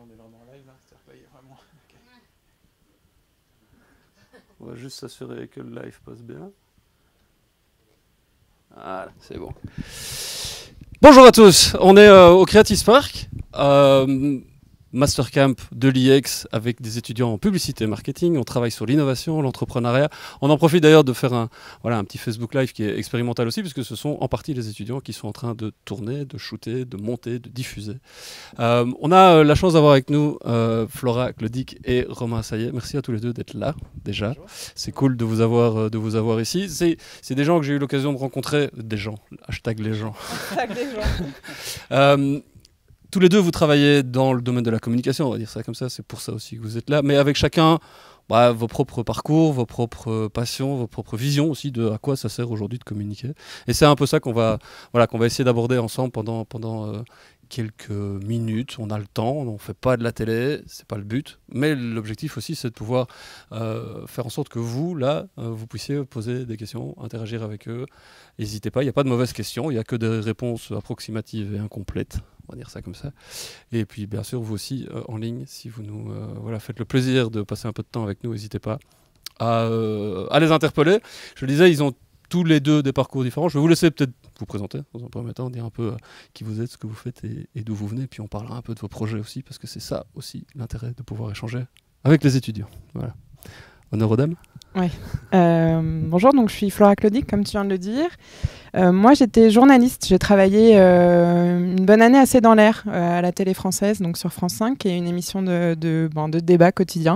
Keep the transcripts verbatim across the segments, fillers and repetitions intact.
on est vraiment en live là, c'est-à-dire que là, il y a vraiment... Okay. On va juste s'assurer que le live passe bien. Voilà, c'est bon. Bonjour à tous, on est euh, au Creative Spark, euh, Mastercamp de l'I X avec des étudiants en publicité et marketing. On travaille sur l'innovation, l'entrepreneuriat. On en profite d'ailleurs de faire un, voilà, un petit Facebook Live qui est expérimental aussi, puisque ce sont en partie les étudiants qui sont en train de tourner, de shooter, de monter, de diffuser. Euh, on a euh, la chance d'avoir avec nous euh, Flora Clodic et Romain Saillet. Merci à tous les deux d'être là déjà. C'est cool de vous avoir, euh, de vous avoir ici. C'est, c'est des gens que j'ai eu l'occasion de rencontrer. Des gens, hashtag les gens. Hashtag les gens. euh, Tous les deux, vous travaillez dans le domaine de la communication, on va dire ça comme ça, c'est pour ça aussi que vous êtes là, mais avec chacun bah, vos propres parcours, vos propres passions, vos propres visions aussi de à quoi ça sert aujourd'hui de communiquer. Et c'est un peu ça qu'on va, voilà, qu'on va essayer d'aborder ensemble pendant, pendant euh, quelques minutes. On a le temps, on ne fait pas de la télé, c'est pas le but, mais l'objectif aussi c'est de pouvoir euh, faire en sorte que vous, là, euh, vous puissiez poser des questions, interagir avec eux. N'hésitez pas, il n'y a pas de mauvaises questions, il n'y a que des réponses approximatives et incomplètes. On va dire ça comme ça. Et puis bien sûr vous aussi euh, en ligne, si vous nous euh, voilà, faites le plaisir de passer un peu de temps avec nous, n'hésitez pas à, euh, à les interpeller. Je le disais, ils ont tous les deux des parcours différents. Je vais vous laisser peut-être vous présenter dans un premier temps, dire un peu euh, qui vous êtes, ce que vous faites et, et d'où vous venez. Puis on parlera un peu de vos projets aussi, parce que c'est ça aussi l'intérêt de pouvoir échanger avec les étudiants. Voilà. Honneur aux dames. Oui. Euh, bonjour, donc je suis Flora Clodic, comme tu viens de le dire. Euh, moi, j'étais journaliste. J'ai travaillé euh, une bonne année assez dans l'air euh, à la télé française, donc sur France cinq, qui est une émission de, de, bon, de débat quotidien.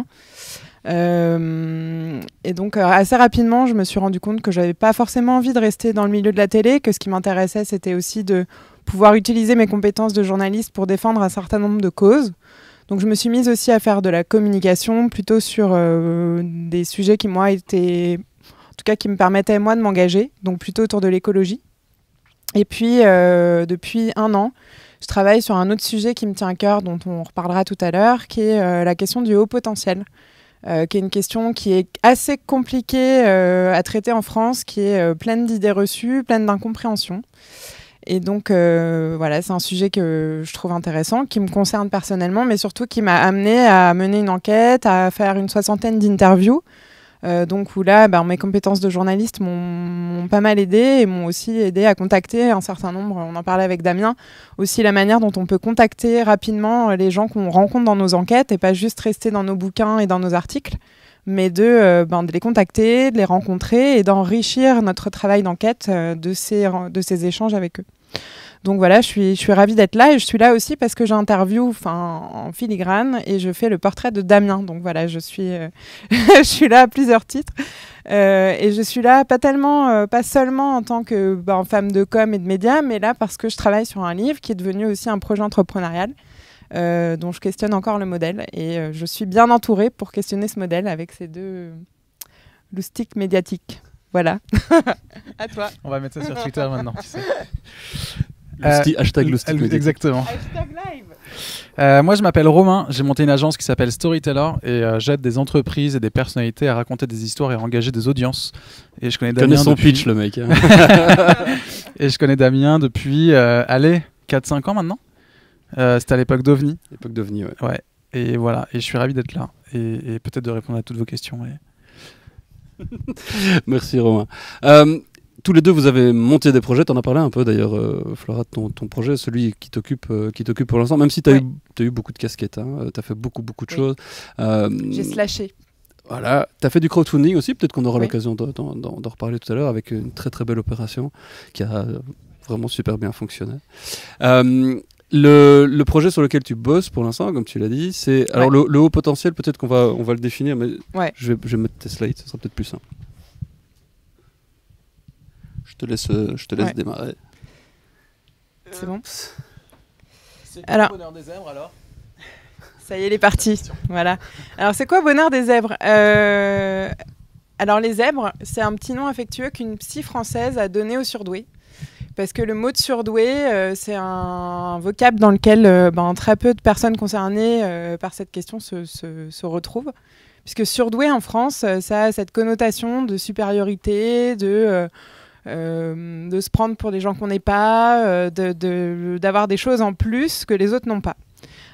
Euh, et donc, euh, assez rapidement, je me suis rendu compte que je n'avais pas forcément envie de rester dans le milieu de la télé, que ce qui m'intéressait, c'était aussi de pouvoir utiliser mes compétences de journaliste pour défendre un certain nombre de causes. Donc je me suis mise aussi à faire de la communication, plutôt sur euh, des sujets qui, moi, étaient... En tout cas, qui me permettaient, moi, de m'engager, donc plutôt autour de l'écologie. Et puis, euh, depuis un an, je travaille sur un autre sujet qui me tient à cœur, dont on reparlera tout à l'heure, qui est euh, la question du haut potentiel, euh, qui est une question qui est assez compliquée euh, à traiter en France, qui est euh, pleine d'idées reçues, pleine d'incompréhension. Et donc, euh, voilà, c'est un sujet que je trouve intéressant, qui me concerne personnellement, mais surtout qui m'a amené à mener une enquête, à faire une soixantaine d'interviews. Euh, donc, où là, ben, mes compétences de journaliste m'ont, m'ont pas mal aidé et m'ont aussi aidé à contacter un certain nombre, on en parlait avec Damien, aussi la manière dont on peut contacter rapidement les gens qu'on rencontre dans nos enquêtes et pas juste rester dans nos bouquins et dans nos articles, mais de, euh, ben, de les contacter, de les rencontrer et d'enrichir notre travail d'enquête euh, de, ces, de ces échanges avec eux. Donc voilà, je suis, je suis ravie d'être là et je suis là aussi parce que j'interviewe en filigrane et je fais le portrait de Damien. Donc voilà, je suis, euh, je suis là à plusieurs titres euh, et je suis là pas tellement, euh, pas seulement en tant que ben, femme de com et de médias, mais là parce que je travaille sur un livre qui est devenu aussi un projet entrepreneurial euh, dont je questionne encore le modèle et euh, je suis bien entourée pour questionner ce modèle avec ces deux loustiques médiatiques. Voilà. À toi. On va mettre ça sur Twitter maintenant, tu sais. Lousti, euh, hashtag Lustig. Exactement. Hashtag live. Euh, moi, je m'appelle Romain. J'ai monté une agence qui s'appelle Storyteller et euh, j'aide des entreprises et des personnalités à raconter des histoires et à engager des audiences. Et je connais Damien. Connais son depuis... pitch, le mec. Hein. Et je connais Damien depuis, euh, allez, quatre cinq ans maintenant. Euh, c'était à l'époque d'OVNI. L'époque d'OVNI, ouais. Ouais. Et voilà. Et je suis ravi d'être là et, et peut-être de répondre à toutes vos questions. Et... Merci Romain. Euh, tous les deux, vous avez monté des projets. Tu en as parlé un peu d'ailleurs, euh, Flora, de ton, ton projet, celui qui t'occupe, euh, qui t'occupe pour l'instant, même si tu as ouais. eu, eu beaucoup de casquettes. Hein, tu as fait beaucoup, beaucoup de oui. choses. Euh, J'ai slashé. Voilà. Tu as fait du crowdfunding aussi. Peut-être qu'on aura oui. l'occasion d'en, d'en, d'en reparler tout à l'heure avec une très, très belle opération qui a vraiment super bien fonctionné. Euh, Le, le projet sur lequel tu bosses pour l'instant, comme tu l'as dit, c'est... Ouais. Alors le, le haut potentiel, peut-être qu'on va, on va le définir, mais ouais. je, vais, je vais mettre tes slides, ce sera peut-être plus simple. Je te laisse, je te laisse ouais. démarrer. C'est bon. C'est quoi alors, Bonheur des zèbres alors? Ça y est, il est parti. Voilà. Alors c'est quoi Bonheur des zèbres? euh, Alors les zèbres, c'est un petit nom affectueux qu'une psy française a donné aux surdoués. Parce que le mot de surdoué, euh, c'est un vocable dans lequel euh, ben, très peu de personnes concernées euh, par cette question se, se, se retrouvent. Puisque surdoué en France, euh, ça a cette connotation de supériorité, de, euh, euh, de se prendre pour des gens qu'on n'est pas, euh, de, de, d'avoir des choses en plus que les autres n'ont pas.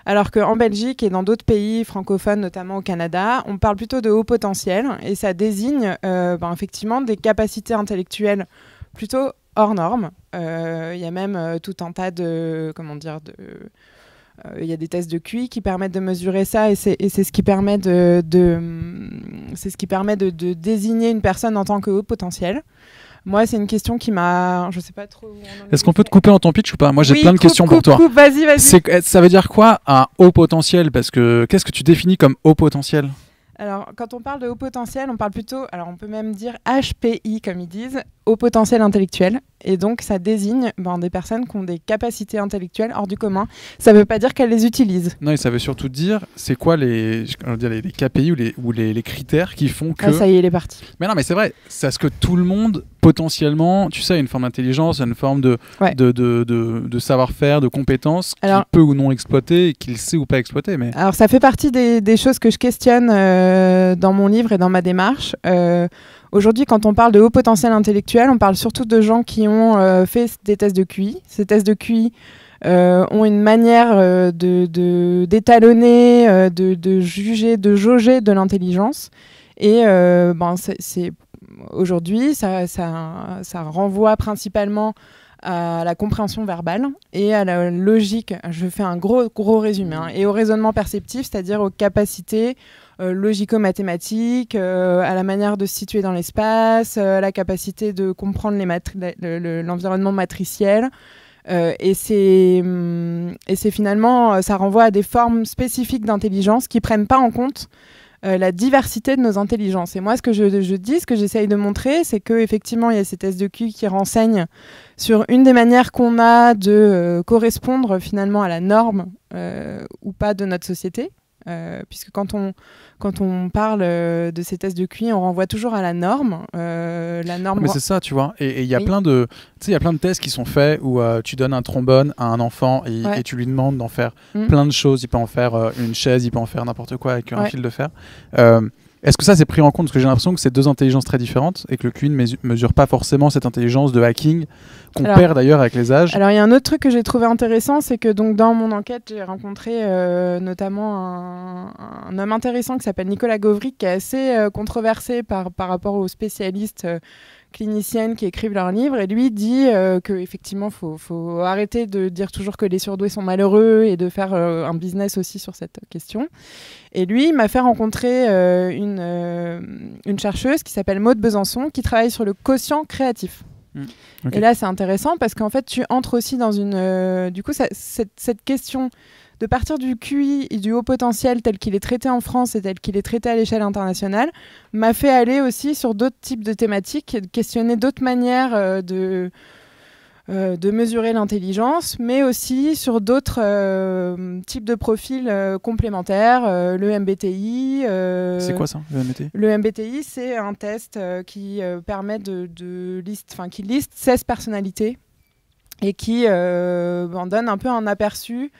Alors qu'en Belgique et dans d'autres pays francophones, notamment au Canada, on parle plutôt de haut potentiel et ça désigne euh, ben, effectivement des capacités intellectuelles plutôt hors normes. Il euh, y a même euh, tout un tas de... comment dire de, il euh, y a des tests de Q I qui permettent de mesurer ça et c'est, et c'est ce qui permet de, de, c'est ce qui permet de, de désigner une personne en tant que haut potentiel. Moi, c'est une question qui m'a... Je sais pas trop où on en est. Est-ce qu'on peut te couper dans ton pitch ou pas? Moi, j'ai oui, plein de coupe, questions coupe, pour toi. Coupe, vas-y, vas-y. C'est, ça veut dire quoi un haut potentiel? Parce que qu'est-ce que tu définis comme haut potentiel? Alors, quand on parle de haut potentiel, on parle plutôt... Alors, on peut même dire H P I, comme ils disent, haut potentiel intellectuel. Et donc, ça désigne ben, des personnes qui ont des capacités intellectuelles hors du commun. Ça ne veut pas dire qu'elles les utilisent. Non, et ça veut surtout dire, c'est quoi les, dire, les, les K P I ou les, ou les, les critères qui font que... Ah, ça y est, il est parti. Mais non, mais c'est vrai, c'est ce que tout le monde, potentiellement, tu sais, a une forme d'intelligence, une forme de, ouais. de, de, de, de savoir-faire, de compétences qu'il peut ou non exploiter et qu'il sait ou pas exploiter. Mais... Alors, ça fait partie des, des choses que je questionne euh, dans mon livre et dans ma démarche. Euh, Aujourd'hui, quand on parle de haut potentiel intellectuel, on parle surtout de gens qui ont euh, fait des tests de Q I. Ces tests de Q I euh, ont une manière euh, de, de, d'étalonner, euh, de, de juger, de jauger de l'intelligence. Et euh, ben, c'est, c'est, aujourd'hui, ça, ça, ça renvoie principalement à la compréhension verbale et à la logique. Je fais un gros, gros résumé. Hein, et au raisonnement perceptif, c'est-à-dire aux capacités Euh, logico-mathématiques, euh, à la manière de se situer dans l'espace, euh, à la capacité de comprendre les matri- le, le, l'environnement matriciel. Euh, et, c'est, hum, et c'est finalement, ça renvoie à des formes spécifiques d'intelligence qui ne prennent pas en compte euh, la diversité de nos intelligences. Et moi, ce que je, je dis, ce que j'essaye de montrer, c'est qu'effectivement, il y a ces tests de Q I qui renseignent sur une des manières qu'on a de euh, correspondre finalement à la norme euh, ou pas de notre société. Euh, puisque quand on, quand on parle euh, de ces tests de Q I, on renvoie toujours à la norme. Euh, la norme... Mais c'est ça, tu vois. Et il y a oui. plein de, tu sais, il y a plein de tests qui sont faits où euh, tu donnes un trombone à un enfant et, ouais. et tu lui demandes d'en faire mmh. plein de choses. Il peut en faire euh, une chaise, il peut en faire n'importe quoi avec un ouais. fil de fer. Euh, Est-ce que ça c'est pris en compte? Parce que j'ai l'impression que c'est deux intelligences très différentes et que le Q I ne mesu- mesure pas forcément cette intelligence de hacking qu'on alors, perd d'ailleurs avec les âges. Alors il y a un autre truc que j'ai trouvé intéressant, c'est que donc, dans mon enquête, j'ai rencontré euh, notamment un, un homme intéressant qui s'appelle Nicolas Govric, qui est assez euh, controversé par, par rapport aux spécialistes euh, cliniciennes qui écrivent leurs livres. Et lui dit euh, qu'effectivement, il faut, faut arrêter de dire toujours que les surdoués sont malheureux et de faire euh, un business aussi sur cette question. Et lui, il m'a fait rencontrer euh, une, euh, une chercheuse qui s'appelle Maude Besançon, qui travaille sur le quotient créatif. Mmh. Okay. Et là, c'est intéressant parce qu'en fait, tu entres aussi dans une... Euh, du coup, ça, cette, cette question de partir du Q I et du haut potentiel tel qu'il est traité en France et tel qu'il est traité à l'échelle internationale m'a fait aller aussi sur d'autres types de thématiques, questionner d'autres manières euh, de... Euh, de mesurer l'intelligence, mais aussi sur d'autres euh, types de profils euh, complémentaires, euh, le M B T I. Euh, c'est quoi ça, le M B T I? Le M B T I, c'est un test euh, qui euh, permet de, de liste, enfin qui liste seize personnalités et qui euh, en donne un peu un aperçu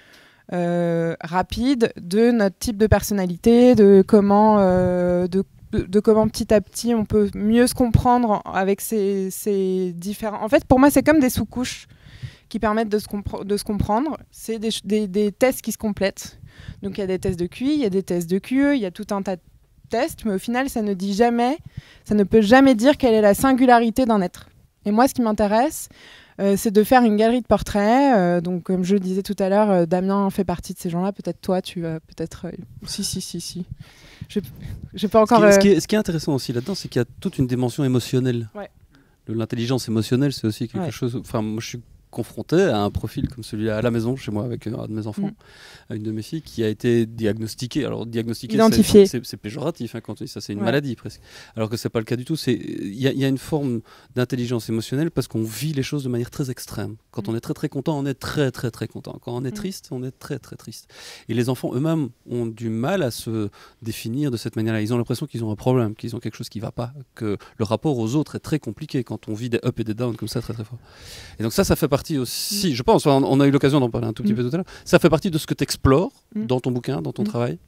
euh, rapide de notre type de personnalité, de comment, euh, de de comment petit à petit on peut mieux se comprendre avec ces, ces différents... En fait, pour moi, c'est comme des sous-couches qui permettent de se, compre- de se comprendre. C'est des, des, des tests qui se complètent. Donc, il y a des tests de Q I, il y a des tests de Q E, il y a tout un tas de tests, mais au final, ça ne dit jamais, ça ne peut jamais dire quelle est la singularité d'un être. Et moi, ce qui m'intéresse, euh, c'est de faire une galerie de portraits. Euh, donc, comme je le disais tout à l'heure, euh, Damien fait partie de ces gens-là. Peut-être toi, tu vas peut-être... Euh... Si, si, si, si. Je n'ai pas encore... Ce qui, est, euh... ce, qui est, ce qui est intéressant aussi là-dedans, c'est qu'il y a toute une dimension émotionnelle. Ouais. L'intelligence émotionnelle, c'est aussi quelque ouais. chose... Enfin, moi, je suis confronté à un profil comme celui-là à la maison, chez moi, avec un de mes enfants, mmh. une de mes filles, qui a été diagnostiquée. Alors, diagnostiquée, identifiée. C'est, c'est, c'est péjoratif, hein, quand on dit ça, c'est une ouais. maladie presque. Alors que c'est pas le cas du tout. Il y, y a une forme d'intelligence émotionnelle parce qu'on vit les choses de manière très extrême. Quand mmh. on est très très content, on est très très très content. Quand on est triste, mmh. on est très très triste. Et les enfants eux-mêmes ont du mal à se définir de cette manière-là. Ils ont l'impression qu'ils ont un problème, qu'ils ont quelque chose qui va pas, que le rapport aux autres est très compliqué quand on vit des up et des down comme ça très très fort. Et donc ça, ça fait partie aussi, mmh. je pense, on a eu l'occasion d'en parler un tout petit mmh. peu tout à l'heure, ça fait partie de ce que tu explores mmh. dans ton bouquin, dans ton mmh. travail.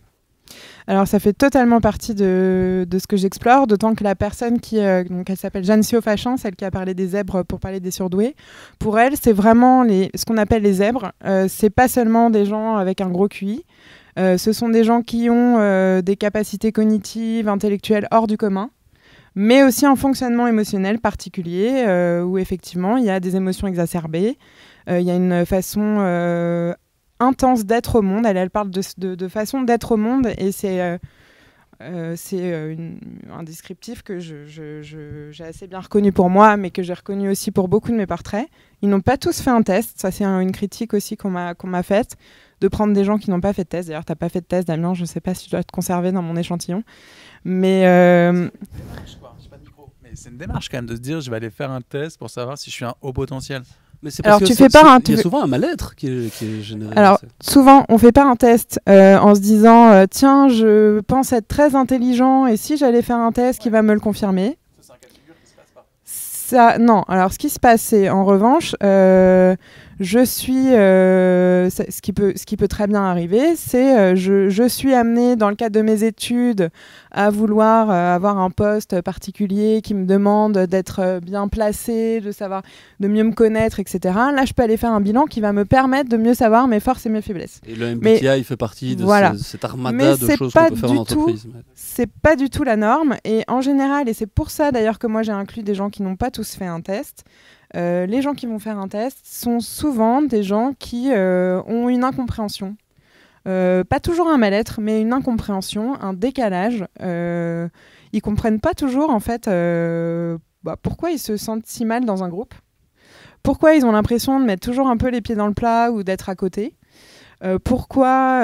Alors ça fait totalement partie de, de ce que j'explore, d'autant que la personne qui, euh, donc elle s'appelle Jeanne Siofachan, celle qui a parlé des zèbres pour parler des surdoués, pour elle c'est vraiment les, ce qu'on appelle les zèbres, euh, c'est pas seulement des gens avec un gros Q I, euh, ce sont des gens qui ont euh, des capacités cognitives, intellectuelles hors du commun, mais aussi un fonctionnement émotionnel particulier, euh, où effectivement il y a des émotions exacerbées, euh, il y a une façon... Euh, intense d'être au monde. Elle, elle parle de, de, de façon d'être au monde et c'est euh, euh, c'est euh, une, un descriptif que je, je, je, j'ai assez bien reconnu pour moi, mais que j'ai reconnu aussi pour beaucoup de mes portraits. Ils n'ont pas tous fait un test. Ça, c'est un, une critique aussi qu'on m'a, qu'on m'a faite, de prendre des gens qui n'ont pas fait de test. D'ailleurs, tu n'as pas fait de test, Damien. Je ne sais pas si je dois te conserver dans mon échantillon. Mais... Euh... C'est une démarche quand même de se dire je vais aller faire un test pour savoir si je suis un haut potentiel. Mais c'est parce Alors, que tu fais pas un, il y a tu souvent un mal-être qui est, qui est généré. Alors, souvent, on fait pas un test euh, en se disant euh, tiens, je pense être très intelligent et si j'allais faire un test qui va me le confirmer. Ça, c'est un cas de figure qui se passe pas. Ça, non. Alors, ce qui se passe, c'est en revanche, euh, je suis, euh, ce qui peut, ce qui peut très bien arriver, c'est euh, je, je suis amenée dans le cadre de mes études à vouloir euh, avoir un poste particulier qui me demande d'être euh, bien placée, de savoir, de mieux me connaître, et cetera. Là, je peux aller faire un bilan qui va me permettre de mieux savoir mes forces et mes faiblesses. Et le M B T I, il fait partie de voilà. ce, cette armada Mais de choses qu'on peut faire en entreprise. Tout, c'est pas du tout la norme. Et en général, et c'est pour ça d'ailleurs que moi j'ai inclus des gens qui n'ont pas tous fait un test, euh, les gens qui vont faire un test sont souvent des gens qui euh, ont une incompréhension. Euh, pas toujours un mal-être, mais une incompréhension, un décalage. Euh, ils comprennent pas toujours en fait euh, bah, pourquoi ils se sentent si mal dans un groupe, pourquoi ils ont l'impression de mettre toujours un peu les pieds dans le plat ou d'être à côté, euh, pourquoi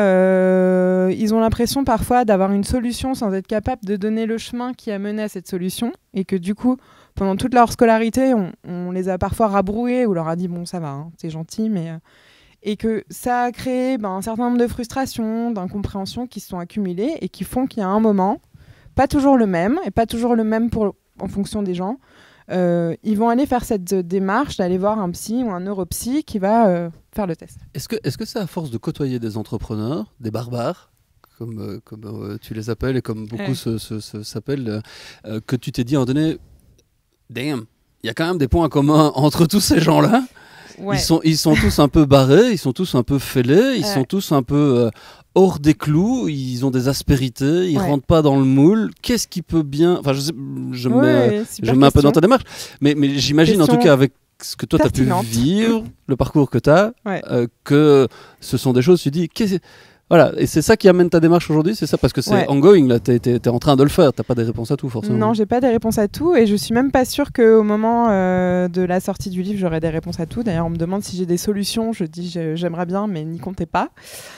euh, ils ont l'impression parfois d'avoir une solution sans être capable de donner le chemin qui a mené à cette solution et que du coup pendant toute leur scolarité on, on les a parfois rabroués ou leur a dit bon ça va, hein, c'est gentil mais... Euh, et que ça a créé ben, un certain nombre de frustrations, d'incompréhensions qui se sont accumulées et qui font qu'il y a un moment, pas toujours le même, et pas toujours le même pour, en fonction des gens, euh, ils vont aller faire cette démarche d'aller voir un psy ou un neuropsy qui va euh, faire le test. Est-ce que, est-ce que c'est à force de côtoyer des entrepreneurs, des barbares, comme, euh, comme euh, tu les appelles et comme beaucoup ouais. se, se, se, s'appellent, euh, que tu t'es dit à un moment donné, damn, il y a quand même des points communs entre tous ces gens-là. Ouais. Ils, sont, ils sont tous un peu barrés, ils sont tous un peu fêlés, ils ouais. sont tous un peu euh, hors des clous, ils ont des aspérités, ils ouais. rentrent pas dans le moule. Qu'est-ce qui peut bien... Enfin, je, sais, je ouais, mets, je mets un peu dans ta démarche, mais, mais j'imagine question en tout cas avec ce que toi tu as pu vivre, le parcours que tu as, ouais. euh, que ce sont des choses, tu dis... Qu'est-ce... Voilà, et c'est ça qui amène ta démarche aujourd'hui, c'est ça, parce que c'est ouais. ongoing, là, t'es, t'es, t'es en train de le faire, t'as pas des réponses à tout forcément. Non, j'ai pas des réponses à tout, et je suis même pas sûre qu'au moment euh, de la sortie du livre, j'aurai des réponses à tout. D'ailleurs, on me demande si j'ai des solutions, je dis j'aimerais bien, mais n'y comptez pas.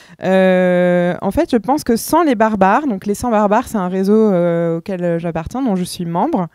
Euh, en fait, je pense que sans les barbares, donc les cent barbares, c'est un réseau euh, auquel j'appartiens, dont je suis membre,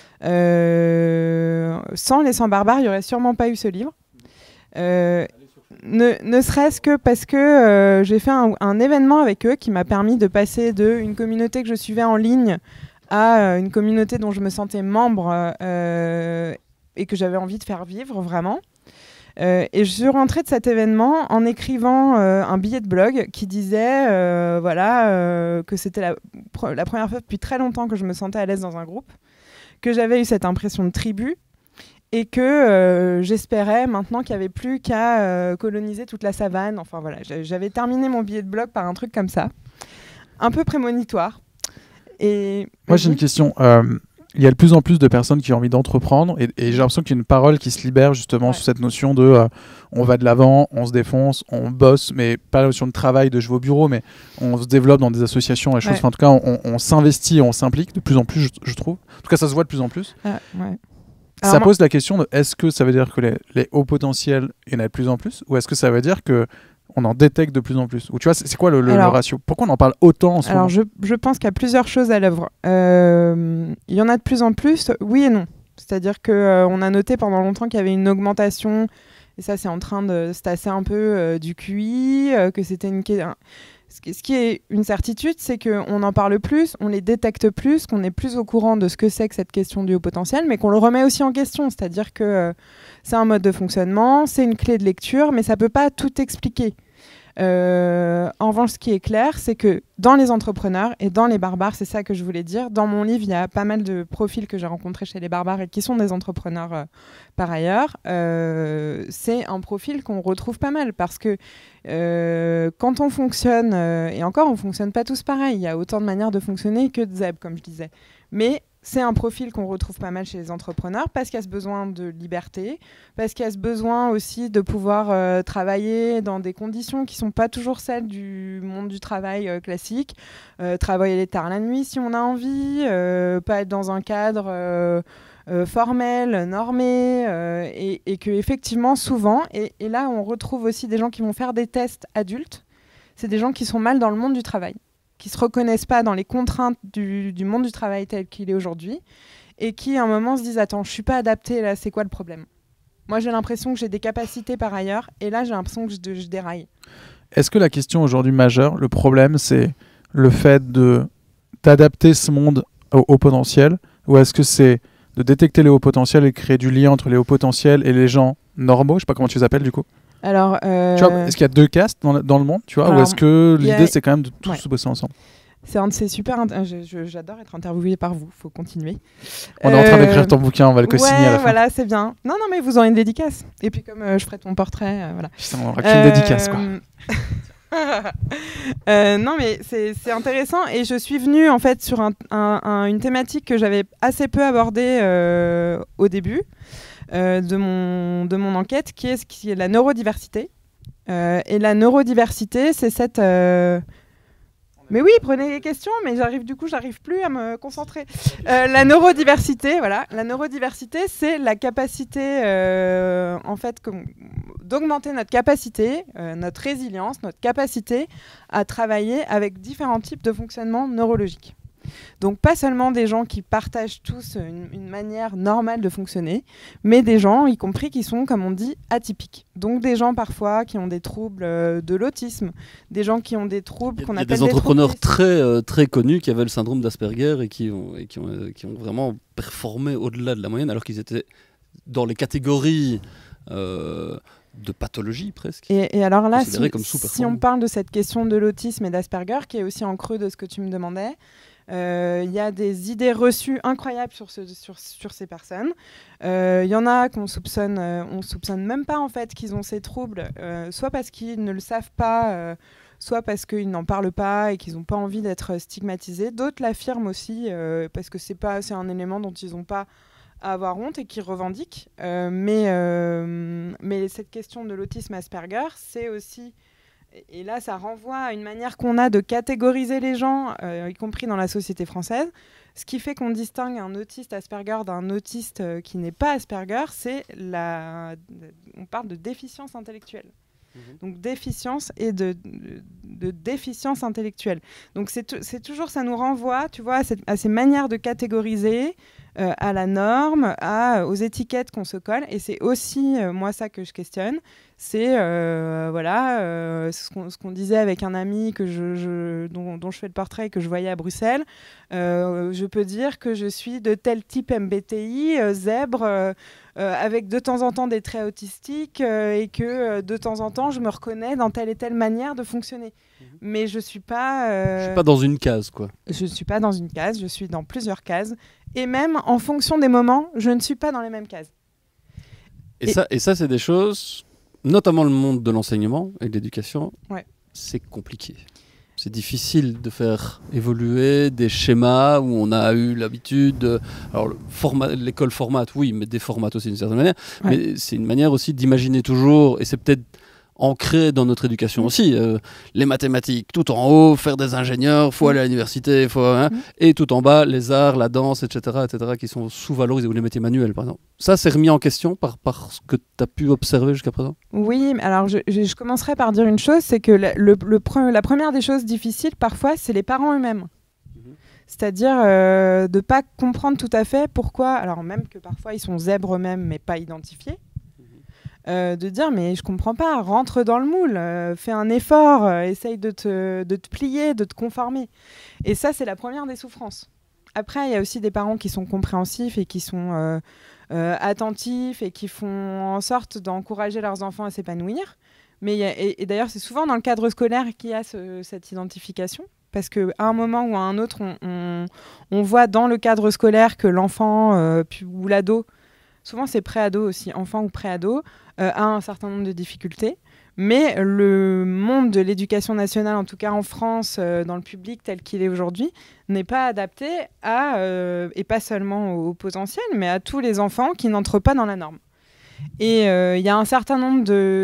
euh, sans les cent barbares, il n'y aurait sûrement pas eu ce livre. Euh, Ne, ne serait-ce que parce que euh, j'ai fait un, un événement avec eux qui m'a permis de passer d'une communauté que je suivais en ligne à euh, une communauté dont je me sentais membre euh, et que j'avais envie de faire vivre vraiment. Euh, et je suis rentrée de cet événement en écrivant euh, un billet de blog qui disait euh, voilà, euh, que c'était la, la première fois depuis très longtemps que je me sentais à l'aise dans un groupe, que j'avais eu cette impression de tribu, et que euh, j'espérais maintenant qu'il n'y avait plus qu'à euh, coloniser toute la savane. Enfin voilà, j'avais terminé mon billet de blog par un truc comme ça, un peu prémonitoire. Et moi j'ai une question. Euh, il y a de plus en plus de personnes qui ont envie d'entreprendre, et, et j'ai l'impression qu'il y a une parole qui se libère justement ouais. sur cette notion de euh, on va de l'avant, on se défonce, on bosse, mais pas la notion de travail, de je vais au bureau, mais on se développe dans des associations et choses. Ouais. Enfin, en tout cas, on, on s'investit, on s'implique de plus en plus, je, je trouve. En tout cas, ça se voit de plus en plus. Ah, ouais. Ça Alors, pose la question de est-ce que ça veut dire que les, les hauts potentiels, il y en a de plus en plus, ou est-ce que ça veut dire qu'on en détecte de plus en plus? Ou tu vois, c'est, c'est quoi le, le, alors, le ratio? Pourquoi on en parle autant en ce alors moment? je, je pense qu'il y a plusieurs choses à l'œuvre. Euh, il y en a de plus en plus, oui et non. C'est-à-dire qu'on euh, a noté pendant longtemps qu'il y avait une augmentation, et ça c'est en train de se tasser un peu euh, du Q I, euh, que c'était une... Ce qui est une certitude, c'est qu'on en parle plus, on les détecte plus, qu'on est plus au courant de ce que c'est que cette question du haut potentiel, mais qu'on le remet aussi en question. C'est-à-dire que euh, c'est un mode de fonctionnement, c'est une clé de lecture, mais ça ne peut pas tout expliquer. Euh, en revanche, ce qui est clair, c'est que dans les entrepreneurs et dans les barbares, c'est ça que je voulais dire. Dans mon livre, il y a pas mal de profils que j'ai rencontrés chez les barbares et qui sont des entrepreneurs euh, par ailleurs. Euh, c'est un profil qu'on retrouve pas mal parce que euh, quand on fonctionne, euh, et encore, on ne fonctionne pas tous pareil. Il y a autant de manières de fonctionner que de zèbres, comme je disais. Mais c'est un profil qu'on retrouve pas mal chez les entrepreneurs parce qu'il y a ce besoin de liberté, parce qu'il y a ce besoin aussi de pouvoir euh, travailler dans des conditions qui ne sont pas toujours celles du monde du travail euh, classique. Euh, travailler tard la nuit si on a envie, euh, pas être dans un cadre euh, euh, formel, normé, euh, et, et qu'effectivement, souvent, et, et là on retrouve aussi des gens qui vont faire des tests adultes, c'est des gens qui sont mal dans le monde du travail, qui ne se reconnaissent pas dans les contraintes du, du monde du travail tel qu'il est aujourd'hui et qui à un moment se disent « Attends, je ne suis pas adapté, là, c'est quoi le problème ?» Moi, j'ai l'impression que j'ai des capacités par ailleurs et là, j'ai l'impression que je, je déraille. Est-ce que la question aujourd'hui majeure, le problème, c'est le fait de, d'adapter ce monde au haut potentiel, ou est-ce que c'est de détecter les hauts potentiels et créer du lien entre les hauts potentiels et les gens normaux? Je ne sais pas comment tu les appelles du coup. Alors, euh... tu vois, est-ce qu'il y a deux castes dans le, dans le monde, tu vois, Alors, ou est-ce que l'idée a... c'est quand même de tous ouais. se bosser ensemble? C'est un de ces super. Int... Je, je, j'adore être interviewé par vous. Faut continuer. On euh... est en train d'écrire ton bouquin. On va le co-signer ouais, à la fin. Voilà, c'est bien. Non, non, mais vous aurez une dédicace. Et puis comme euh, je ferai ton portrait, euh, voilà. Putain, on aura qu'une euh... dédicace, quoi. euh, non, mais c'est, c'est intéressant. Et je suis venue en fait sur un, un, un, une thématique que j'avais assez peu abordée euh, au début euh, de mon de mon enquête, qui est ce qui est la neurodiversité. Euh, et la neurodiversité, c'est cette... Euh... Mais oui, prenez les questions, mais j'arrive du coup, j'arrive plus à me concentrer. Euh, la neurodiversité, voilà. La neurodiversité, c'est la capacité, euh, en fait, d'augmenter notre capacité, euh, notre résilience, notre capacité à travailler avec différents types de fonctionnement neurologique. Donc pas seulement des gens qui partagent tous une, une manière normale de fonctionner, mais des gens, y compris qui sont, comme on dit, atypiques. Donc des gens parfois qui ont des troubles euh, de l'autisme, des gens qui ont des troubles qu'on appelle des troubles. Il y a des entrepreneurs très, euh, très connus qui avaient le syndrome d'Asperger et qui ont, et qui ont, euh, qui ont vraiment performé au-delà de la moyenne alors qu'ils étaient dans les catégories... Euh, de pathologie presque. Et, et alors là, si, si on parle de cette question de l'autisme et d'Asperger, qui est aussi en creux de ce que tu me demandais, il euh, y a des idées reçues incroyables sur, ce, sur, sur ces personnes. Il euh, y en a qu'on soupçonne, euh, on soupçonne même pas en fait qu'ils ont ces troubles, euh, soit parce qu'ils ne le savent pas, euh, soit parce qu'ils n'en parlent pas et qu'ils n'ont pas envie d'être stigmatisés. D'autres l'affirment aussi euh, parce que c'est pas, c'est un élément dont ils n'ont pas à avoir honte et qui revendiquent. Euh, mais, euh, mais cette question de l'autisme Asperger, c'est aussi... Et là, ça renvoie à une manière qu'on a de catégoriser les gens, euh, y compris dans la société française. Ce qui fait qu'on distingue un autiste Asperger d'un autiste euh, qui n'est pas Asperger, c'est la... On parle de déficience intellectuelle. Donc déficience et de, de, de déficience intellectuelle. Donc c'est, t- c'est toujours, ça nous renvoie, tu vois, à, cette, à ces manières de catégoriser, euh, à la norme, à, aux étiquettes qu'on se colle. Et c'est aussi, euh, moi, ça que je questionne. C'est, euh, voilà, euh, ce, qu'on, ce qu'on disait avec un ami que je, je, dont, dont je fais le portrait et que je voyais à Bruxelles. Euh, je peux dire que je suis de tel type M B T I, euh, zèbre, euh, Euh, avec de temps en temps des traits autistiques euh, et que euh, de temps en temps je me reconnais dans telle et telle manière de fonctionner. Mmh. Mais je suis pas... Euh... Je suis pas dans une case, quoi. Je suis pas dans une case, je suis dans plusieurs cases. Et même en fonction des moments, je ne suis pas dans les mêmes cases. Et, et... ça, et ça c'est des choses, notamment le monde de l'enseignement et de l'éducation, ouais. C'est compliqué. C'est difficile de faire évoluer des schémas où on a eu l'habitude... De... Alors, le format, l'école formate, oui, mais déformate aussi d'une certaine manière. Ouais. Mais c'est une manière aussi d'imaginer toujours, et c'est peut-être ancré dans notre éducation mmh. aussi, euh, les mathématiques, tout en haut, faire des ingénieurs, il faut mmh. aller à l'université, faut, hein, mmh. et tout en bas, les arts, la danse, et cetera, et cetera, qui sont sous-valorisés, ou les métiers manuels, par exemple. Ça, c'est remis en question par, par ce que tu as pu observer jusqu'à présent? Oui, alors je, je, je commencerai par dire une chose, c'est que le, le, le, la première des choses difficiles, parfois, c'est les parents eux-mêmes. Mmh. C'est-à-dire euh, de ne pas comprendre tout à fait pourquoi, alors même que parfois ils sont zèbres eux-mêmes, mais pas identifiés, Euh, de dire mais je comprends pas, rentre dans le moule, euh, fais un effort, euh, essaye de te, de te plier, de te conformer. Et ça, c'est la première des souffrances. Après, il y a aussi des parents qui sont compréhensifs et qui sont euh, euh, attentifs et qui font en sorte d'encourager leurs enfants à s'épanouir. Mais y a, et, et d'ailleurs, c'est souvent dans le cadre scolaire qu'il y a ce, cette identification. Parce qu'à un moment ou à un autre, on, on, on voit dans le cadre scolaire que l'enfant euh, ou l'ado, souvent c'est pré-ado aussi, enfant ou pré-ado, euh, a un certain nombre de difficultés. Mais le monde de l'éducation nationale, en tout cas en France, euh, dans le public tel qu'il est aujourd'hui, n'est pas adapté à, euh, et pas seulement aux potentiels, mais à tous les enfants qui n'entrent pas dans la norme. Et il euh, y a un certain nombre